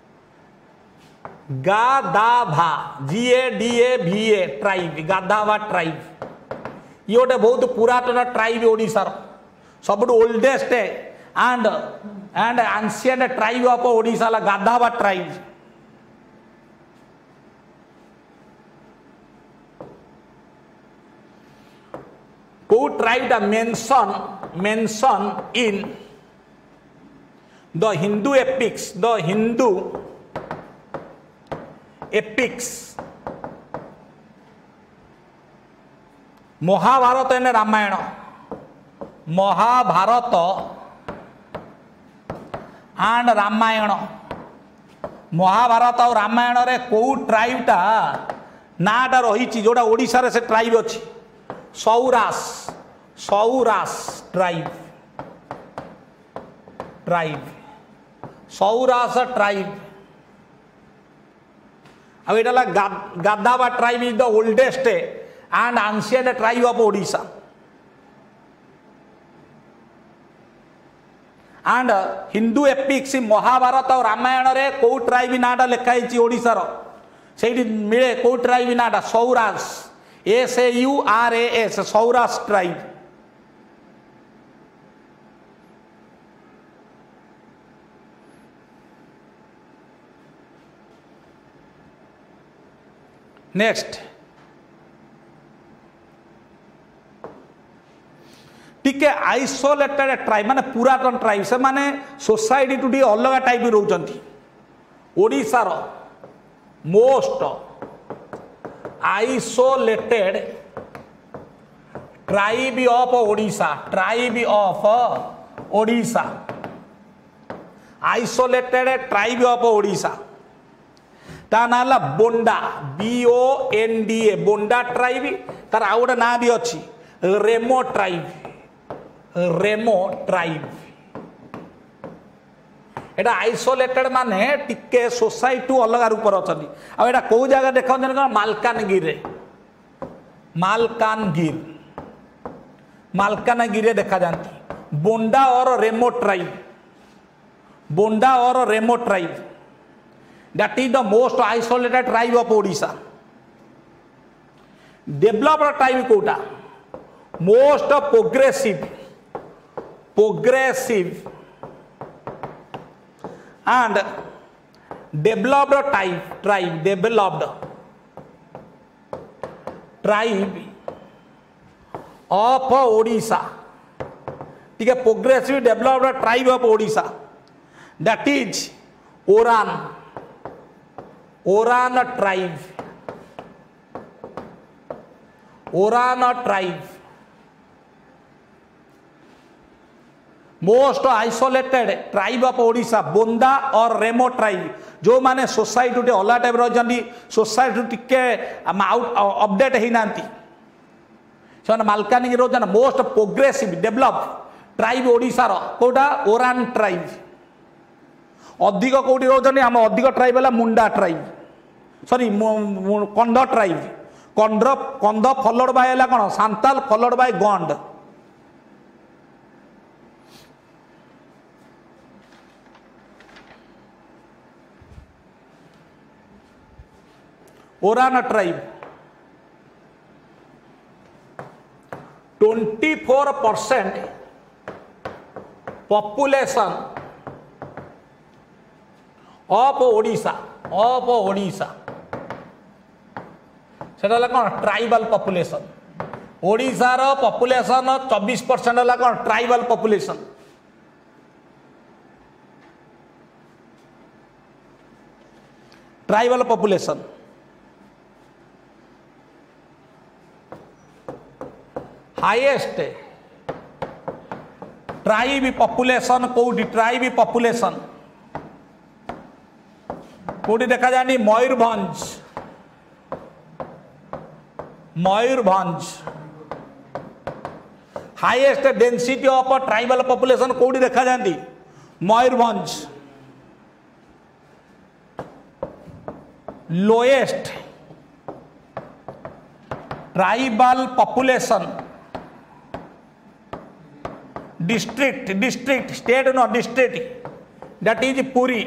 Gadaba GADAVA tribe Gadaba tribe ये गोटे बहुत पुरातन ट्राइब ओडिशार सब oldest and ancient tribe of Odisha Gadaba tribe को tribe mention in the Hindu epics Mahabharata and Ramayana Mahabharata and Ramayana Mahabharata और रामायण रे को ट्राइबटा नाटा रही जोड़ा ओडिशा रे से ट्राइब अच्छी सौराष्ट्र ट्राइब सौराष्ट्र ट्राइब अब ये Gadaba tribe is the oldest and ancient tribe of Odisha and Hindu epics Mahabharata और रामायण रे को ट्राइब नाटा लिखाई ओडिशार से मिले को ट्राइब नाटा Saurashtra SAURAS Saurashtra tribe next टिके आइसोलेटेड ट्राइब माने पुरातन ट्राइब से माने सोसाइटी टू अलग टाइप रोचंती ओडिशार most isolated tribe of Odisha isolated tribe of Odisha ता ना बोंडा BONDA बोंडा ट्राइब तार आउ गोटे ना भी अच्छी रेमो ट्राइब एटा आइसोलेटेड माने टिके सोसाइटी अलग रूप अच्छी आटा कौ जगह देखा मालकानगिरी देखा जाती बोंडा और Remo tribe that is the most isolated tribe of Odisha developed tribe कोटा most progressive and developed tribe of Odisha ठीक है progressive developed tribe of Odisha that is Oraon tribe most isolated tribe of Odisha Bonda और रेमो ट्राइब जो माने सोसाइटी अलग टाइप रही सोसाइटी टिके अपडेट होना से मालकानगिरी रोचन मोस्ट प्रोग्रेसिव डेवलप ट्राइब ओडिशार कोटा ओरान ट्राइब अधिक कौटी रोचन आम अधिक ट्राइब है Munda tribe sorry Kandha tribe Kandha followed by है कौन Santal followed by Gond Oraon tribe 24% population of Odisha से कौन ट्राइबल पॉपुलेशन ओडिशार पॉपुलेशन 24% है कौन tribal population highest tribe population कोडी ट्राइब पॉपुलेशन कोडी देखा जानी Mayurbhanj Mayurbhanj. Highest density of tribal population कोडी देखा जाती Mayurbhanj. Lowest tribal population district state no district that is Puri.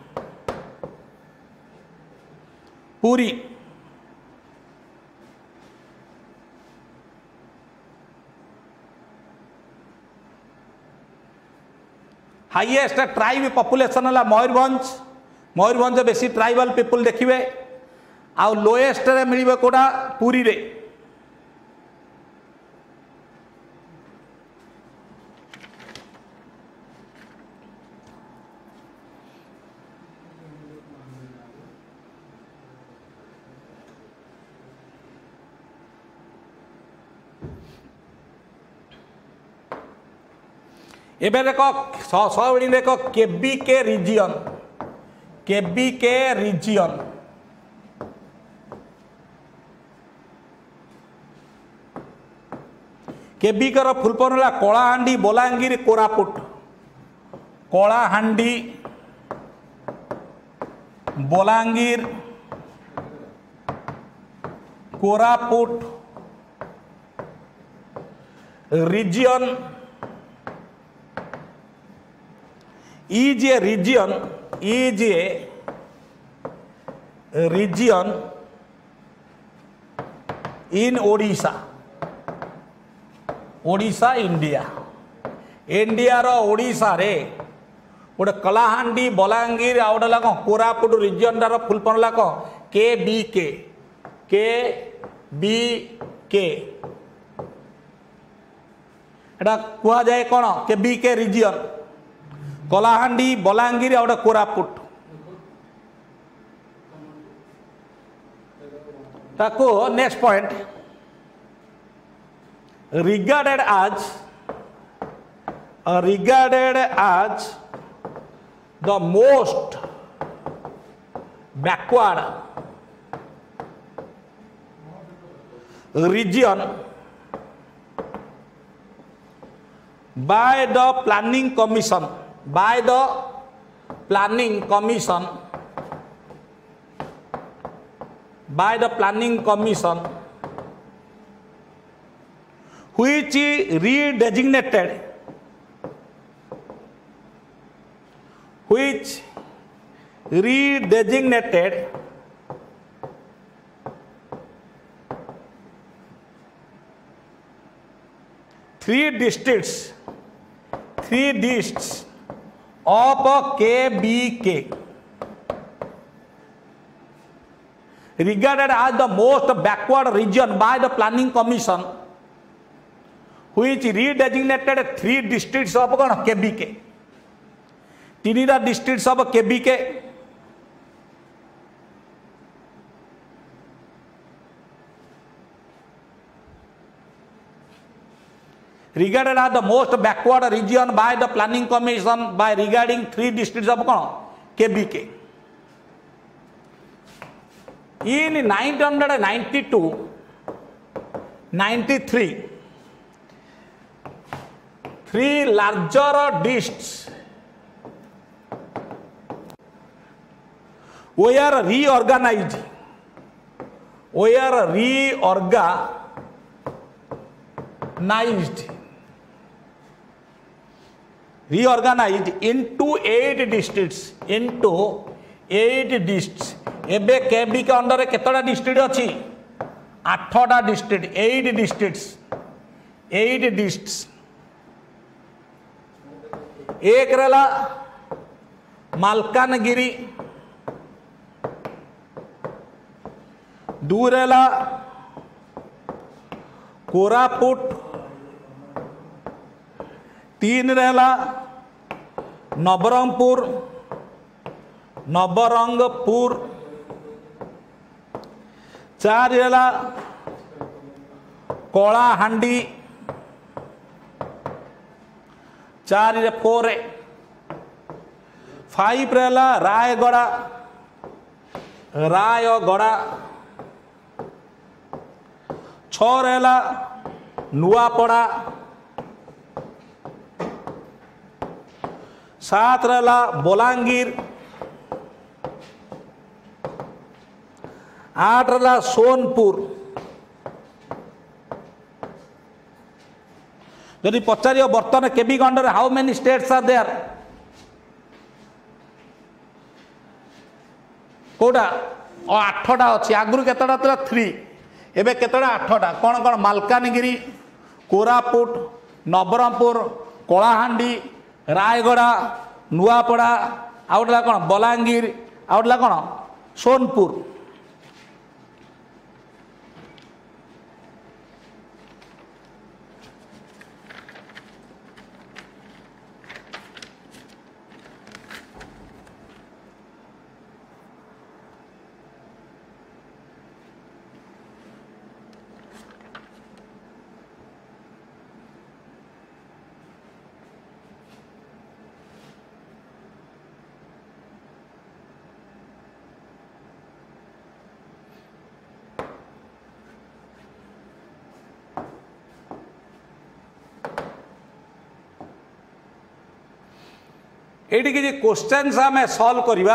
Highest tribe population है मयूरभंज बेसी ट्राइबल पीपुल देखिए। आउ लोएस्ट रे मिलिबे कोडा पुरी रे। एबे देखो सबड़ी देखो केबीके रीजियन केबीकर फुल फॉर्म है Kalahandi Balangir Koraput. Kalahandi Balangir Koraput region is a region in Odisha India रो ओडिशा रे गोटे कलाहांडी बलांगीर आ गोटे लाग कोरापुट रिजन रो फुल फॉर्म लाग केबीके एटा कुआ जाए कोन केबीके रिजन कलाहांडी बलांगीर आ गोटे कोरापुट ताको next point regarded as the most backward region by the planning commission which redesignated three districts of KBK regarded as the most backward region by the planning commission which redesignated three districts of KBK तीनटा districts of KBK regarded as the most backward region by the planning commission by regarding three districts of KBK in 1992-93 three larger districts were reorganized into 8 districts एबे केबी के अंडर केतटा डिस्ट्रिक्ट अछि 8टा डिस्ट्रिक्ट 8 डिस्ट्रिक्ट्स एक रहला मालकानगिरी दू रहला कोरापुट तीन रहला नवरंगपुर चार रहला कलाहांडी 4 5 रहला रायगड़ा 6 6 रहला नुआपड़ा, 7 रहला बलांगीर, 8 रहला सोनपुर। जदि पचार बर्तमान केबी गंडर how many states are there, कोटा 8टा अच्छी, आगुरी केतटा था 3, एबे केतटा 8टा। कौन कौन? मालकानगिरी, कोरापुट, नवरंगपुर, कलाहांडी, रायगड़ा, नुआपड़ा, आउटला कौन बलांगीर, आउटला कौन सोनपुर। ये किसी क्वेश्चन आम सॉल्व करवा।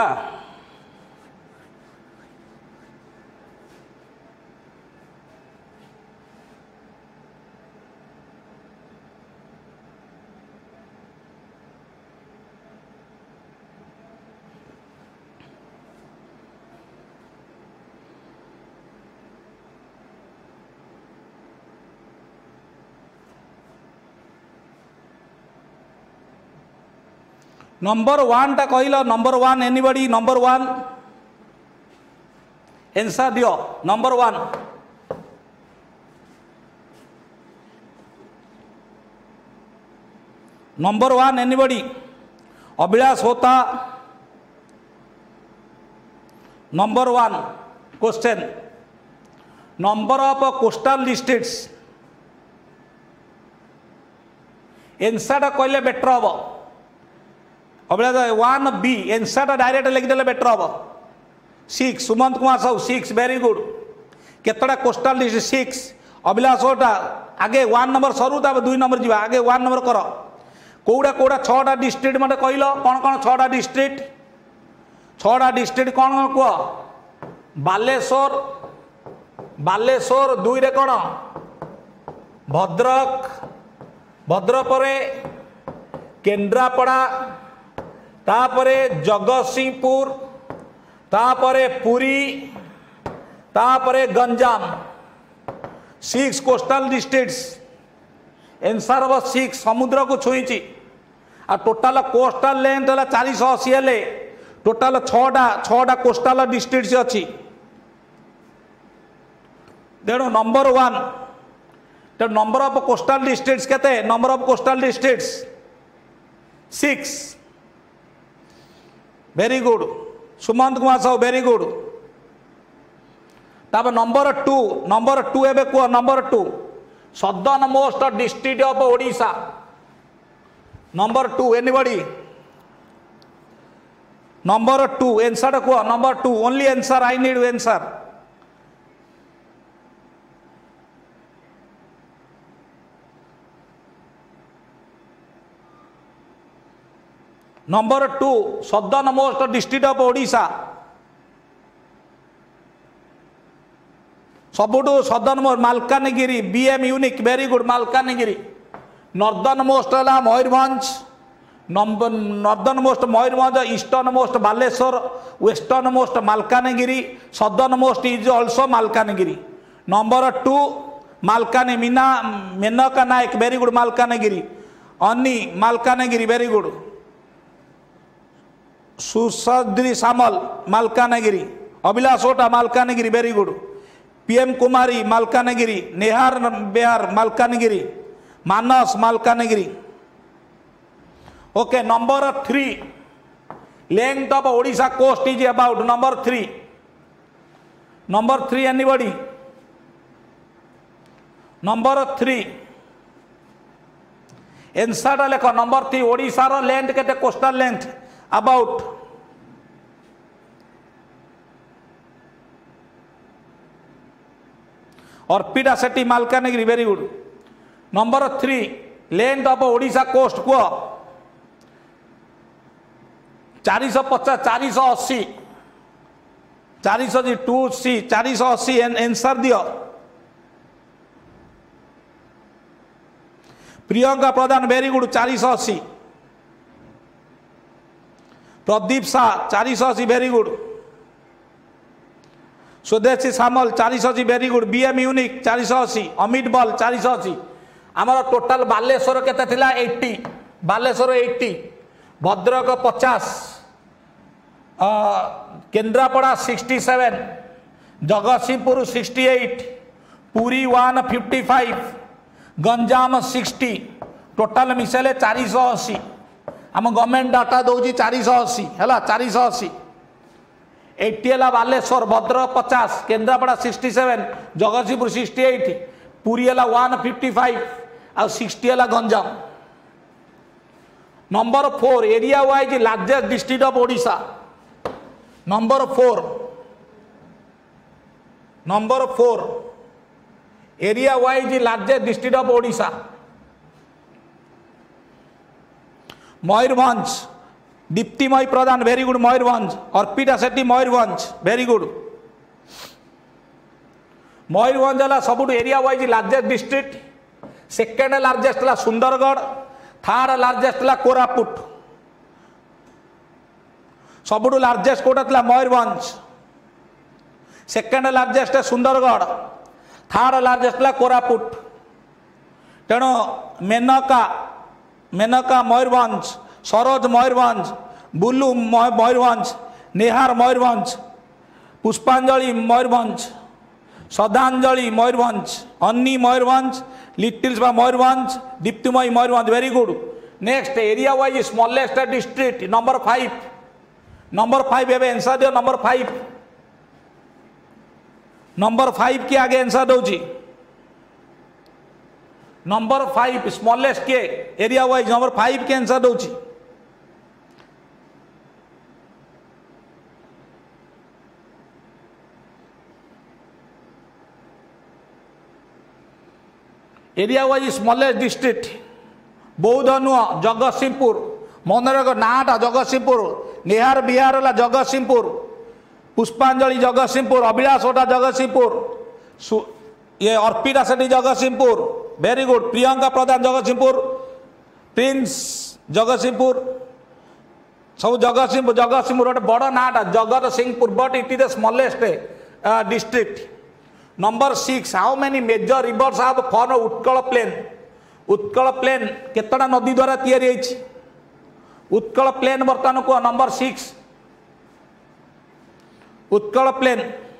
नंबर 1 टा कहल, नंबर 1 एनीबॉडी, नंबर 1 आंसर दियो। Number 1 number 1 anybody, Abhilash Hota. Number 1 question, number of coastal districts. Answer कहले बेटर हम। अभिलाष 1B आंसर डायरेक्ट लिखिदे बेटर हम। 6 सुमंत कुमार साहू 6 वेरी गुड। केतटा कोस्टल डिस्ट्रिक्ट 6। अभिलाष होता आगे 1 नंबर सरू तब 2 नंबर जीवा, आगे 1 नंबर कर। कौड़ा कौड़ा 6टा डिस्ट्रिक्ट मत कहल, कौन कौन 6टा डिस्ट्रिक्ट? 6टा डिस्ट्रिक्ट कौन कौन कह? बालेश्वर, बालेश्वर 2 रे कौन? भद्रक, भद्रक परे केन्द्रापड़ा, तापरे जगतसिंहपुर, तापरे पुरी, तापरे गंजाम। 6 coastal districts. आंसर हम 6 समुद्र को छुई। आ टोटाल कोस्टल लेंथ है 480 हेले टोटाल 6टा कोस्टल डिस्ट्रिक्ट्स अच्छी। तेणु नंबर 1 तो नंबर ऑफ कोस्टल डिस्ट्रिक्ट्स केते? Number of coastal districts 6। Very good Sumant Kumar Sahu very good. तब नंबर 2 एबे कह number 2 southern most district of Odisha. Number 2 anybody? Number 2 answer कह। Number 2 only answer, I need answer. Number 2 southern most district of Odisha. सबुठु southern most Malkangiri, BM unique very good Malkangiri. Northern most है Mayurbhanj, northern most Mayurbhanj, eastern most Baleswar, western most Malkangiri, southern most is also Malkangiri. Number 2 Malkangiri, Meena Menka Nayak very good Malkangiri. Anni Malkangiri very good. Susadri Samal Malkangiri. Abhilash Hota Malkangiri very good. PM Kumari Malkangiri. Nehar Behar Malkangiri. Manas Malkangiri. Okay number 3 length of Odisha coast is about number 3। Number 3 anybody? Number 3 answer लेख। नंबर 3 ओडिशा रो लेंथ केते? Coastal length about Arpita Sethi Malkangiri very good. Number 3 length of Odisha coast को 450 480 400 2C 480 आंसर दियो। Priyanka Pradhan very good 480। Pradeep Shah 480 very good. Swadeshi Samal 480 very good. BM unique 480। Amit Bal 480। आमर टोटाल बालेश्वर केते थिला 80 बालेश्वर 80 भद्रक 50 केन्द्रापड़ा 67 जगतसिंहपुर 68 पुरी 155 गंजाम 60 टोटाल मिसेले 480 आम गवर्नमेंट डाटा दौर 480 है 480 80 है बालेश्वर भद्रक 50 केन्द्रापड़ा 67 जगतसिंहपुर 68 पुरी है 155 आ 60 है Ganjam. Number 4 area wise largest district of Odisha. Number 4 area wise largest district of Odisha Mayurbhanj. Diptimayee Pradhan very good Mayurbhanj. Arpita Sethi Mayurbhanj very good. Mayurbhanj है सब area wise largest district. Second largest है सुंदरगढ़। थर्ड लार्जेस्ट है कोरापुट। सबुठ लार्जेस्ट कोटा था मयूरभंज। सेकेंड लार्जेस्ट है सुंदरगढ़। थर्ड लार्जेस्ट है कोरापुट। तेणु मेनका मयूरभंज सरोज मयूरभंज बुलू मयूरभंज नेहार मयूरभंज पुष्पांजलि Mayurbhanj Shraddhanjali Mayurbhanj Anni Mayurbhanj little Mayurbhanj Diptimayee Mayurbhanj very good. Next area wise smallest district number 5 एवं आंसर दियो। नंबर 5 के आगे आंसर दौची। नंबर 5 स्मॉलेस्ट के एरिया वाइज नंबर 5 के आंसर दौची। Area wise smallest district Boudh नुह जगतसिंहपुर मनरेगा नाटा जगतसिंहपुर निहार बिहार है जगतसिंहपुर पुष्पांजलि जगतसिंहपुर अभिलाष ओटा जगतसिंहपुर ये Arpita Sethi Jagatsinghpur very good. Priyanka Pradhan Jagatsinghpur Prince Jagatsinghpur सब जगतसिंहपुर गोटे बड़ नाटा Jagatsinghpur but it is the smallest district. Number 6 how many major rivers have form Utkal plain. Utkal plain केतटा नदी द्वारा तैयारी होइछि। उत्कल प्लेन बर्तमान को number 6 Utkal plain.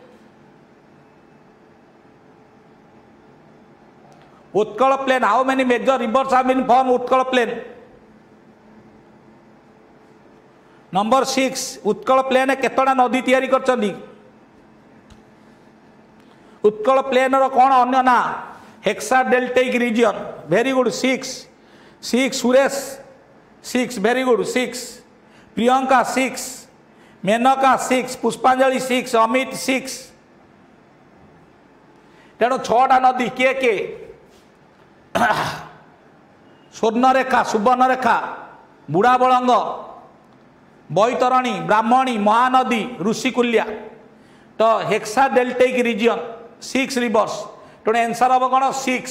Utkal plain how many major rivers have been form Utkal plain. Number 6 Utkal plain केतटा नदी तैयारी करछन्ती। उत्कल प्लेन रो कौन अन्य ना hexa deltaic region very good 6 Suresh 6 very good 6 Priyanka 6 Menka 6 Pushpanjali 6 Amit 6 तेणु 6टा नदी के स्वर्णरेखा सुवर्णरेखा बुढ़ाबलंग बैतरणी ब्राह्मणी महानदी ऋषिकुल्या तो हेक्सा डेल्टिक रीजन 6 रिवर्स तेणु आंसर हम कौन 6।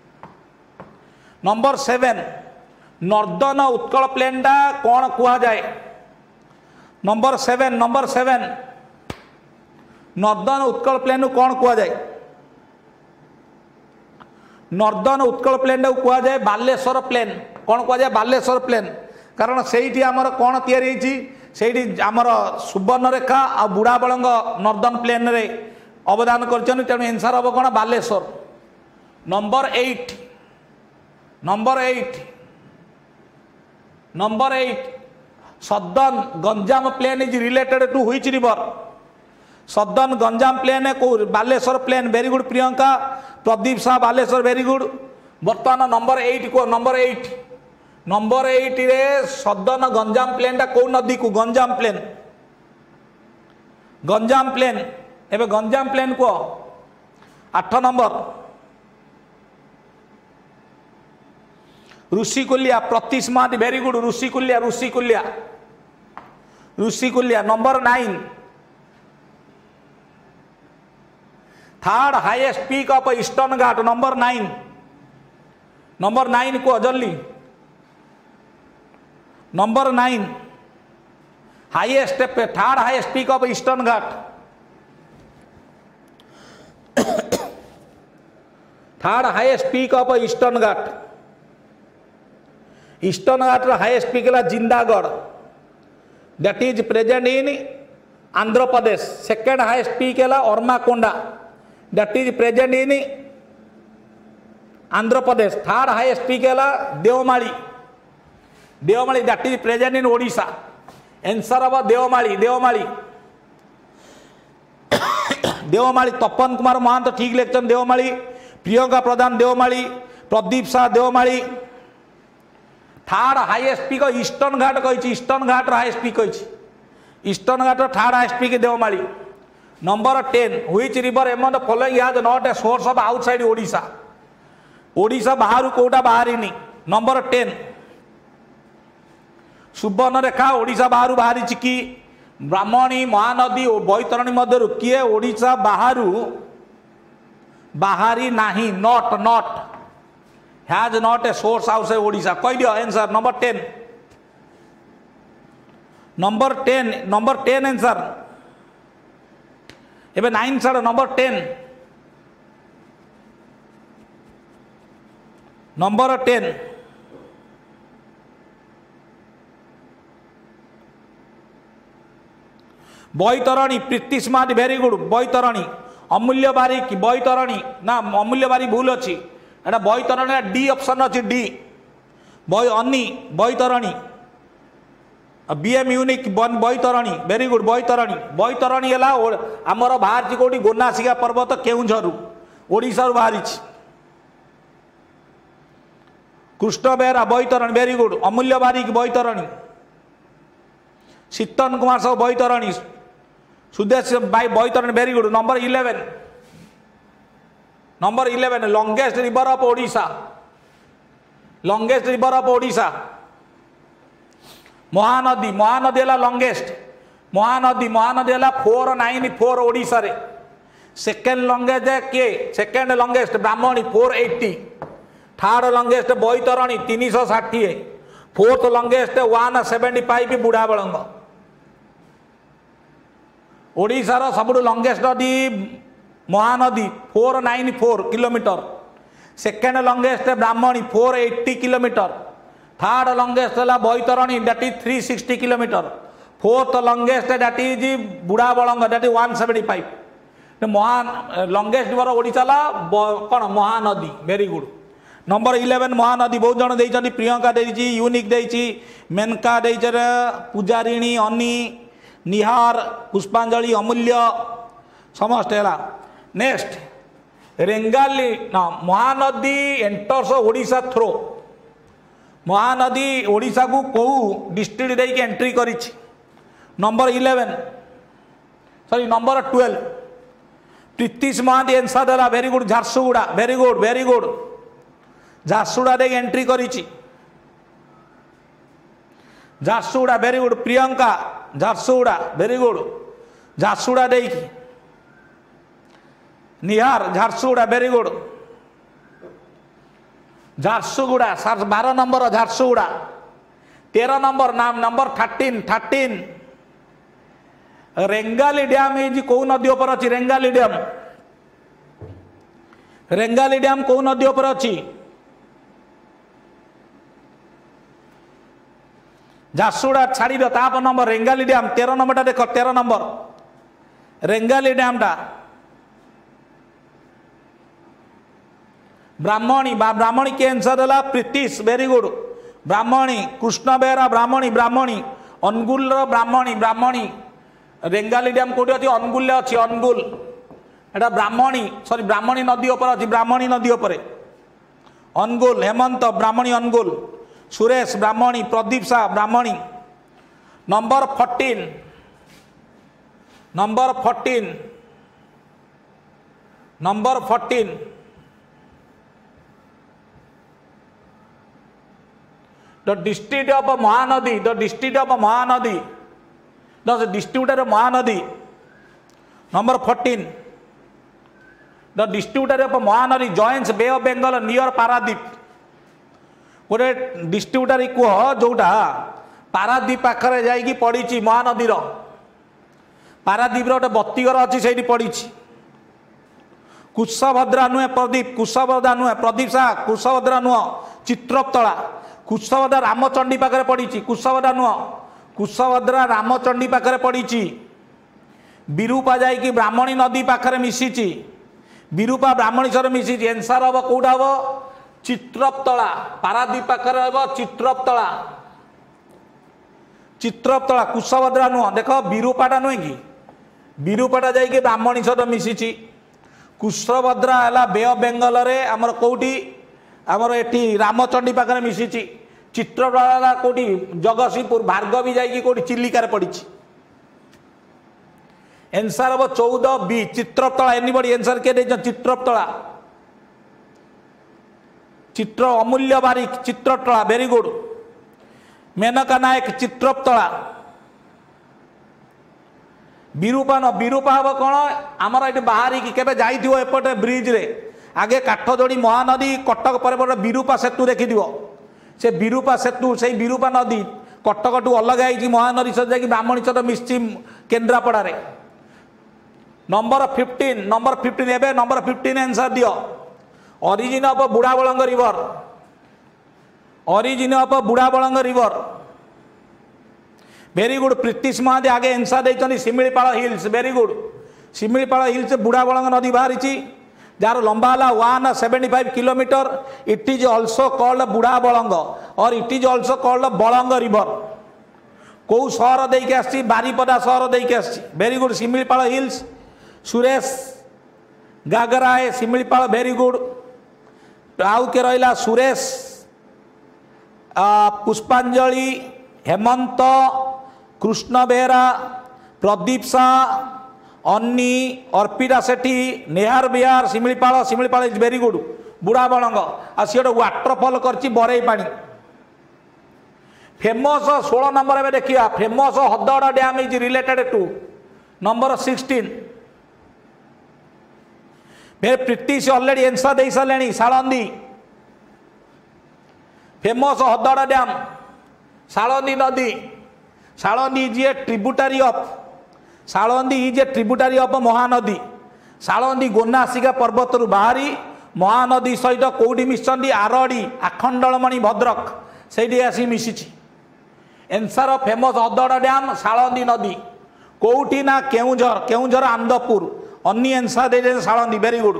नंबर 7 नॉर्दर्न उत्कल प्लेन टा कौन कुआ जाए। नंबर 7 नॉर्दर्न उत्कल प्लेन कौन कुआ जाए। नॉर्दर्न उत्कल प्लेन टाक कुआ जाए बालेश्वर प्लेन। कौन कुआ जाए बालेश्वर प्लेन कारण से आमर कौन तैयारी आमर सुवर्णरेखा आ बुढ़ाबलंग नॉर्दर्न प्लेन रे अवदान कर तेणु आंसर हम कौन Baleswar. Number 8 southern Ganjam plain is related to which river. Southern Ganjam plain को Baleswar plain very good Priyanka Pradeep Shah Baleswar very good. बर्तमान नंबर 8 को नंबर 8 रे सदर्न गंजाम प्लेन टा कौ नदी को गंजाम प्लेन एवं गंजाम प्लेन को 8 number Rushikulya Pritish Mohanty very good Rushikulya Rushikulya Rushikulya number 9 third highest peak of eastern Ghat number 9 को जल्दी number 9 highest third highest peak of eastern Ghat third highest peak of eastern Ghat highest peak है Jindhagada that is present in Andhra Pradesh second highest peak है Armakonda that is present in Andhra Pradesh third highest peak है Deomali that is present in Odisha answer हम देवमाली तपन कुमार महांत ठीक लिखते Deomali Priyanka Pradhan Deomali Pradeep Shah Deomali third highest peak eastern Ghat कही eastern Ghat highest peak eastern Ghat third highest peak Deomali number 10 which river among the following has not a source of outside Odisha बाहर कोटा बाहरी नंबर 10 सुवर्णरेखा ओडिशा बाहर बाहरी कि ब्राह्मणी महानदी और बैतरणी मध्य किए ओडिशा बाहरी नाही not has not a source outside Odisha कह दियो आंसर नंबर 10 आंसर एबे 9 छाड़ number 10 Baitarani Pritish Mohanty very good Baitarani Amulya Barik Baitarani ना अमूल्य बारिक भूल अच्छी एटा बैतरणी डी ऑप्शन अच्छी D Anni Baitarani BM unique Baitarani very good Baitarani है आमर बाहर कौटी गोनासिका पर्वत केउझर ओडिशा बाहरी कृष्ण बेहरा बैतरणी वेरी गुड अमूल्य बारिक बैतरणी शीतन कुमार साहू बैतरणी सुदेश भाई Baitarani very good number 11 longest river of Odisha Mahanadi है लॉन्गेस्ट महानदी है 494 ओडिशा रे सेकेंड लॉन्गेस्ट किए second longest Brahmani 480 third longest Baitarani 360 fourth longest 175 Budhabalang ओडिशार सबुठ लॉन्गेस्ट नदी Mahanadi 494 kilometre second longest Brahmani 480 kilometre third longest है Baitarani that is 360 kilometre fourth longest that is Budhabalang that is 175 महान लॉन्गेस्ट रिवर ओडिशा कौन Mahanadi very good number 11 Mahanadi बहुत जन देती प्रियंका देती यूनिक देती मेनका दे पूजारिणी अनी निहार पुष्पांजलि अमूल्य समस्त है नेक्स्ट रेंगाली ना महानदी एंटर्स ओडिशा थ्रो महानदी ओडिशा को कौ डिस्ट्रिक्ट देकी एंट्री करी number 11 sorry number 12 Pritish Mohanty answer देला very good Jharsuguda very good Jharsuguda देकी एंट्री करी Jharsuguda very good Priyanka Jharsuguda very good Jharsuguda देकी Nihar Jharsuguda very good Jharsuguda 12 number Jharsuguda 13 number नाम नंबर 13 रेंगाली डैम इज कौ नदी पर अच्छी रेंगाली डैम कौ नदी पर अच्छी झारसुगुड़ा छाड़ी दो ताप नंबर रेंगाली डैम 13 नंबर टा देख 13 नंबर रेंगाली डैम टा ब्राह्मणी के आंसर है Pritish very good Brahmani Krishna Behera Brahmani Angul Brahmani Rengali dam कौटी अच्छी अनुगुल अच्छी अनुगुल एटा ब्राह्मणी सॉरी ब्राह्मणी नदी पर अच्छी ब्राह्मणी नदी पर Angul Hemant Brahmani Angul Suresh Brahmani Pradeep Shah Brahmani number 14 number 14 the district of Mahanadi, the district of Mahanadi, the distributor of Mahanadi. Number 14 the distributor of Mahanadi joins bay of Bengal near Paradip. गोटे डिस्ट्रिब्यूटर कह जोटा पारादीप पाखे जाइकी पड़ी महानदी पारादीप गोटे बत्तीघर अच्छी से पड़ी। कुशभद्रा नुहे प्रदीप, कुशभद्रा नुहे प्रदीप शाह, कुशभद्रा नुह चित्रपतला, कुशभद्रा रामचंडी पाखे पड़ी। कुशभद्रा नुह कुशभद्रा रामचंडी पाखे पड़ी। विरूपा जाइकी ब्राह्मणी नदी पाखे मिशिची, विरूपा ब्राह्मणी सर मिशी। एनसार हम कौटा हम चित्रपतला, पारादीप पाखे हम चित्रपतला, चित्रपतला कुशभद्रा नुह। देख विरूपाटा नुहे कि विरूपाटा जाइकी ब्राह्मणी सर मिशिची। कुशभद्रा है बे ऑफ बेंगल रे आमर कौटी आमर एटी रामचंडी पाखे मिशिची। चित्रपतला कौटी जगतसिंहपुर, भार्गवी जाइकी कौटी चिलिकार पड़ी। एनसार हम 14 बी चित्रपतला। एनीबडी एनसार के चित्रपतला, चित्र अमूल्य बारिक चित्रपतला, वेरी गुड। मेनका नायक चित्रपतला। विरूपा न विरूपा हम कौन आमर ये बाहर केवे जाइथिबो एपटे ब्रिज रे आगे काठजोड़ी महानदी कटक पर विरूपा सेतु देखिथिब। से विरूपा सेतु से विरूपा नदी कटक टू अलग है महानदी सहित जाकि ब्राह्मणी सहित मिश्ची केन्द्रापड़ा। नंबर 15 नंबर 15 एबे नंबर 15 आंसर दियो। Origin of Budhabalang river, origin of Budhabalang river, very good. Pritish Mahadi आगे आंसर देइछनी Similipal hills, very good. Similipal hills Budhabalang नदी बाहरी जार लंबा है 175 kilometre. It is also called Budhabalang और it is also called Balang river. कौ सहर देके आसी, बारीपदा सहर देके आसी, very good. Similipal hills, Suresh Gagrai Similipal, very good. आउ के रहा सुरेश, पुष्पांजलि, Hemant, Krishna Behera, Pradeep Shah, Anni, Arpita Sethi, Nehar Bihar, Similipal, Similipal is very good. Budhabalang आ सी गोटे वाटरफल कर बरई पानी। फेमस 16 नंबर में देखिए, famous Hadgarh dam is related to number 16। फिर प्रीतिश ऑलरेडी आंसर दे सारे। सालंदी, फेमस हदगड़ डैम, सालंदी नदी। Salandi is a tributary of, Salandi is a tributary of Mahanadi. Salandi Gonasika पर्वत बाहरी महानदी सहित कौटी मिशन आरड़ी, आखंडलमणि, भद्रक से आसी मिशिची। एनसार फेमस हदगड़ डैम सालंदी नदी कौटी ना केउझर, केउझर आंदपुर। अन्नी आंसर दे Salandi, very good.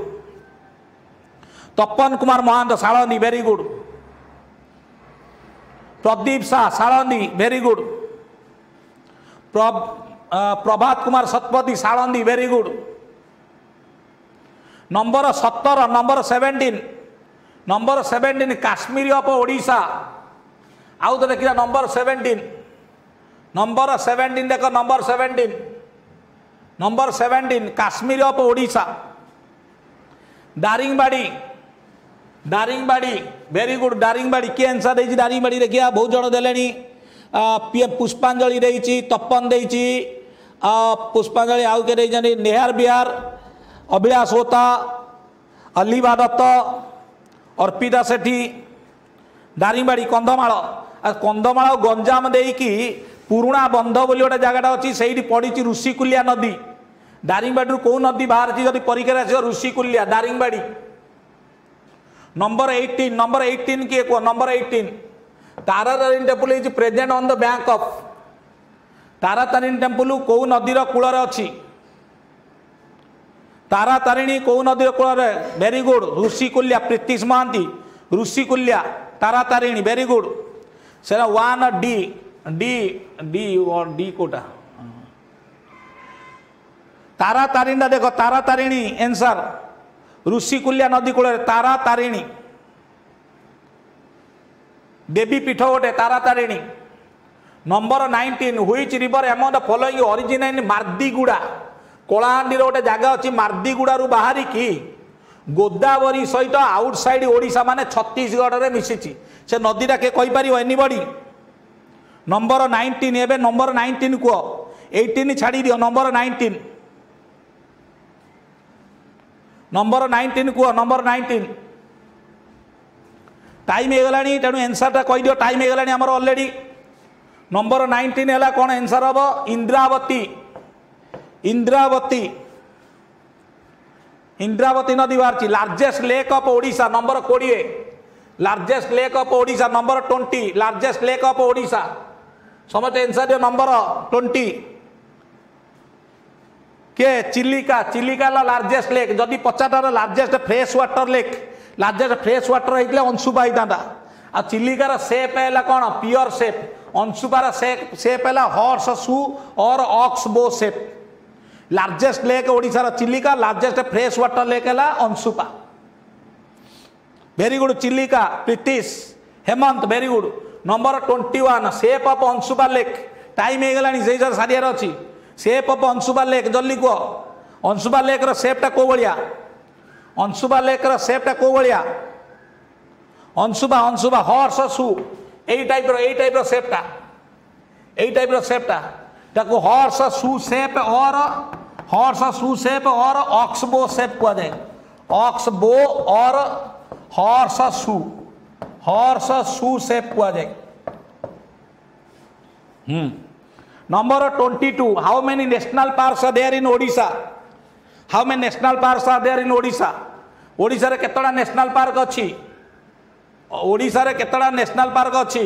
Tapan Kumar Mahant Salandi, very good. Pradeep Shah Salandi, very good. Prabhat Kumar Satpathy Salandi, very good. Number 17 number 17 number 17 Kashmir of Odisha. आउ तो देखिए नंबर 17 नंबर 17 देख number 17 number 17 Kashmir of Odisha. Daringbadi, Daringbadi, very good. Daringbadi किए आंसर देछि दारिंगबाड़ी देखिए बहुत जन देलेनी। पुष्पांजलि देछि, तपन देछि, पुष्पांजलि आउ के देछि नेहार बिहार, अभिलाष होता, अलीबा दत्त, अर्पिता सेठी। दारिंगबाड़ी कंधमाल, कंधमाल गंजाम देकी पुराणा बंध बोली गोटे जगह अच्छी से पड़ी ऋषिकुलिया नदी। दारिंगबाड़ी कौ नदी बाहर जब परीक्षा आस ऋषिकुलिया, दारिंगबाड़ी। नंबर 18 नंबर 18 किए कह number 18 Taratarini temple is present on the bank of. Taratarini temple कौ नदीर कूल अच्छी, तारातारिणी कौ नदीर कूल, very good. Rushikulya, Pritish Mahanty, Rushikulya Taratarini, very good. से 1 डी डी डी और डी कोटा तारातारिणी देख, तारातारिणी आंसर ऋषिकुलिया नदी कूल तारातारिणी। देवी पीठ गोटे Taratarini. Number 19 which river among the following origin in Mardiguda. Kalahandi गोटे जगह अच्छी मार्दीगुड़ा बाहरी की गोदावरी सहित आउटसाइड ओडिशा माने छत्तीसगढ़ रे मिसिची से नदीटा के कहि पारियो एनीबॉडी नंबर 19 एबे नंबर 19 को 18 छाड़ी दियो नंबर 19 नंबर 19 को नंबर 19 टाइम हे गलानी तेणु आंसरटा कहि दियो टाइम हे गलानी हमर ऑलरेडी नंबर 19 हैला कोन आंसर हबो इंद्रावती इंद्रावती इंद्रावती नदी बाहर largest lake of Odisha number 20 largest lake of Odisha number 20 largest lake of Odisha समझते आंसर दियो नंबर 20 के चिलिका चिलिका लार्जेस्ट लेक जदि 50 largest fresh water lake largest fresh water होइतले अंशुपा होइतांता आ चिलिकार शेप है कौन प्योर शेप अंशुपार शेप है हॉर्स शू और oxbow shape largest lake Odisha Chilika largest fresh water lake है Anshupa very good Chilika Pritish Hemant very good number 21 shape of Anshupa lake time हो गलानी से सारियार अच्छी शेप ऑफ अंशुपा लेक जल्दी कह अंशुपा लेक रो शेपटा को भलिया अंशुपा लेक रो शेपटा को भलिया अंशुपा अंशुपा हॉर्स शू एई टाइप रो शेपटा ताको हॉर्स शू शेप और हॉर्स शू शेप और ऑक्सबो शेप कह जाए ऑक्सबो और हॉर्स शू शेप कह जाए number 22 how many national parks are there in Odisha how many national parks are there in Odisha Odisha रे केतडा नेशनल पार्क अछि ओडिशा रे केतडा नेशनल पार्क अछि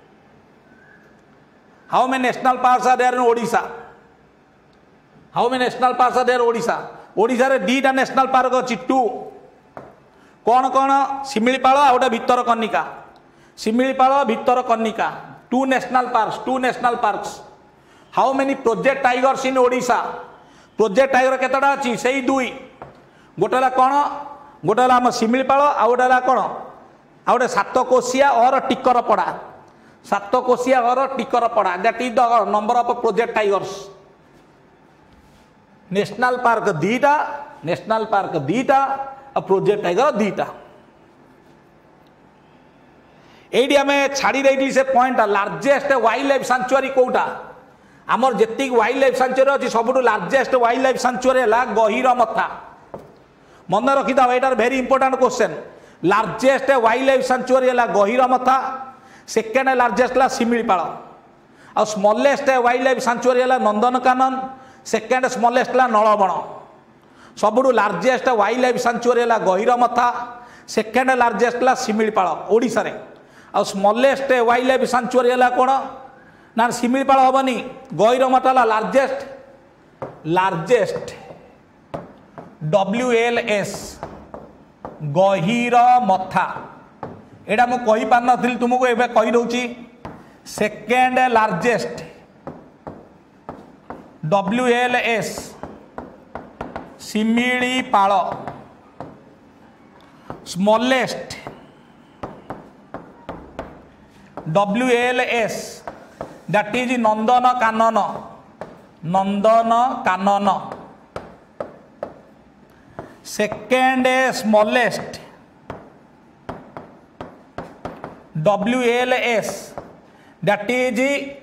how many national parks are there in Odisha how many national parks are there Odisha Odisha रे दीटा नेशनल पार्क अछि 2 कौन कौन शिमिलीपाल आ गोटे Bhitarkanika Similipal Bhitarkanika 2 national parks how many project tigers in Odisha project tiger केतटा अछि सेही 2 गोटेला कौन गोटेला हम शिमिलीपाल आ गोटेला कौन आ गोटे सातकोशिया और टिकरपड़ा सातकोशिया और Tikarpada that is the number of project tigers national park दीटा और प्रोजेक्ट टाइगर दीटा एडी आम छाड़ी देती से point largest wild life sanctuary कोटा आमर जी वाइल्ड लाइफ सेंचुरी अच्छी सब लार्जेस्ट वाइल्ड लाइफ सेंचुरी है गहिरमथा मन रखी था यार very important question largest wild life sanctuary है गहिरमथा सेकेंड लार्जेस्ट है शिमिलीपाल और स्मॉलेस्ट वाइल्ड लाइफ सेंचुरी है नंदनकानन सेकेंड स्मॉलेस्ट है नलबण सबुठ लार्जेस्ट वाइल्ड लाइफ सेंचुरी है गहिरमथा सेकेंड लार्जेस्ट है शिमिलीपाल ओडिशा रे और स्मॉलेस्ट वाइल्ड लाइफ सेंचुरी है कौन ना शिमिलीपाल हेनी गहिरमथा लार्जेस्ट WLS गहिरमथा एटा मु कहि पार नथिल तुमको एबे कहि दउची second largest WLS Similipal smallest WLS that is Nandankanan second smallest WLS that is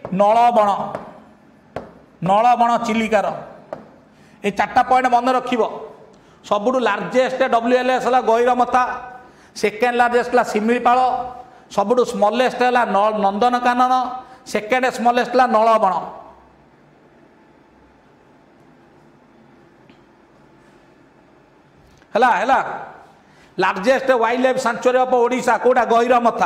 Nalban चिलिकार ये 4टा पॉइंट मन रखिब सबुठ लार्जेस्ट WLS है गहिरमथा सेकेंड लार्जेस्ट है शिमिलीपाल सबुठ स्मॉलेस्ट है नंदनकानन सेकेंड स्मॉलेस्ट है नलबण है largest wild life sanctuary of Odisha कोटा गहिरमथा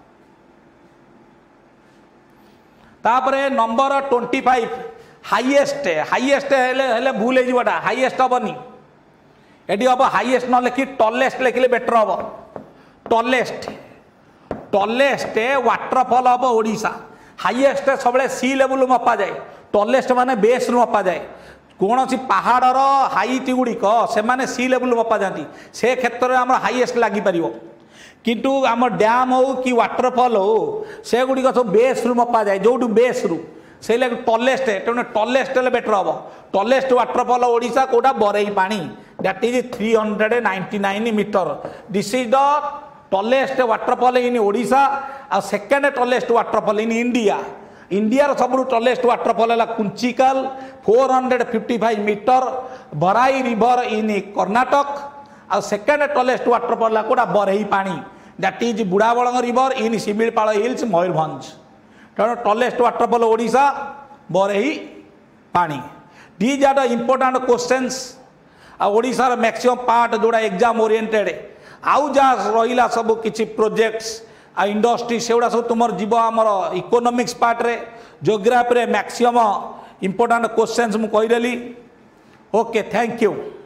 तापरे नंबर 25 हाईएस्ट हेले भूल होटा हाईएस्ट हेनी एटी हम हाईएस्ट न लिखि टॉलेस्ट लिखिले बेटर हम tallest waterfall of Odisha highest सब सी लेवल मपा जाए टॉलेस्ट माने बेस मपा जाए कौन सी पहाड़र हाइट गुड़िक से सी लेवल मपा जाती से क्षेत्र में आम हाईएस्ट लगिपर किंतु आम डैम हो कि वाटरफॉल हो से गुड़िक सब बेस रु मपा जाए जो बेस रु से लगे टॉलेस्ट तेनाली टॉलेस्ट बेटर हम टॉलेस्ट वाटरफॉल ओडिशा कोटा बरई पानी that is 399 meter. This is the tallest waterfall in Odisha and second tallest waterfall in India. India सब tallest waterfall है Kunchikal 455 meter. Barai river in Karnataka and second tallest waterfall है कोड़ा बरही पानी, that is Budhabalang river in Similpal hills Mayurbhanj. Tallest waterfall Odisha Barhi पानी. These are the important questions. ओडिशार मैक्सिमम पार्ट जोड़ा एग्जाम ओरिएंटेड आउ जहाँ रहा सब किसी प्रोजेक्ट्स आ इंडस्ट्री से सब तुम जीव आमर इकोनॉमिक्स पार्ट रे जियोग्राफी रे मैक्सिमम इंपोर्टेंट क्वेश्चंस मु कहीदेली. Okay, thank you.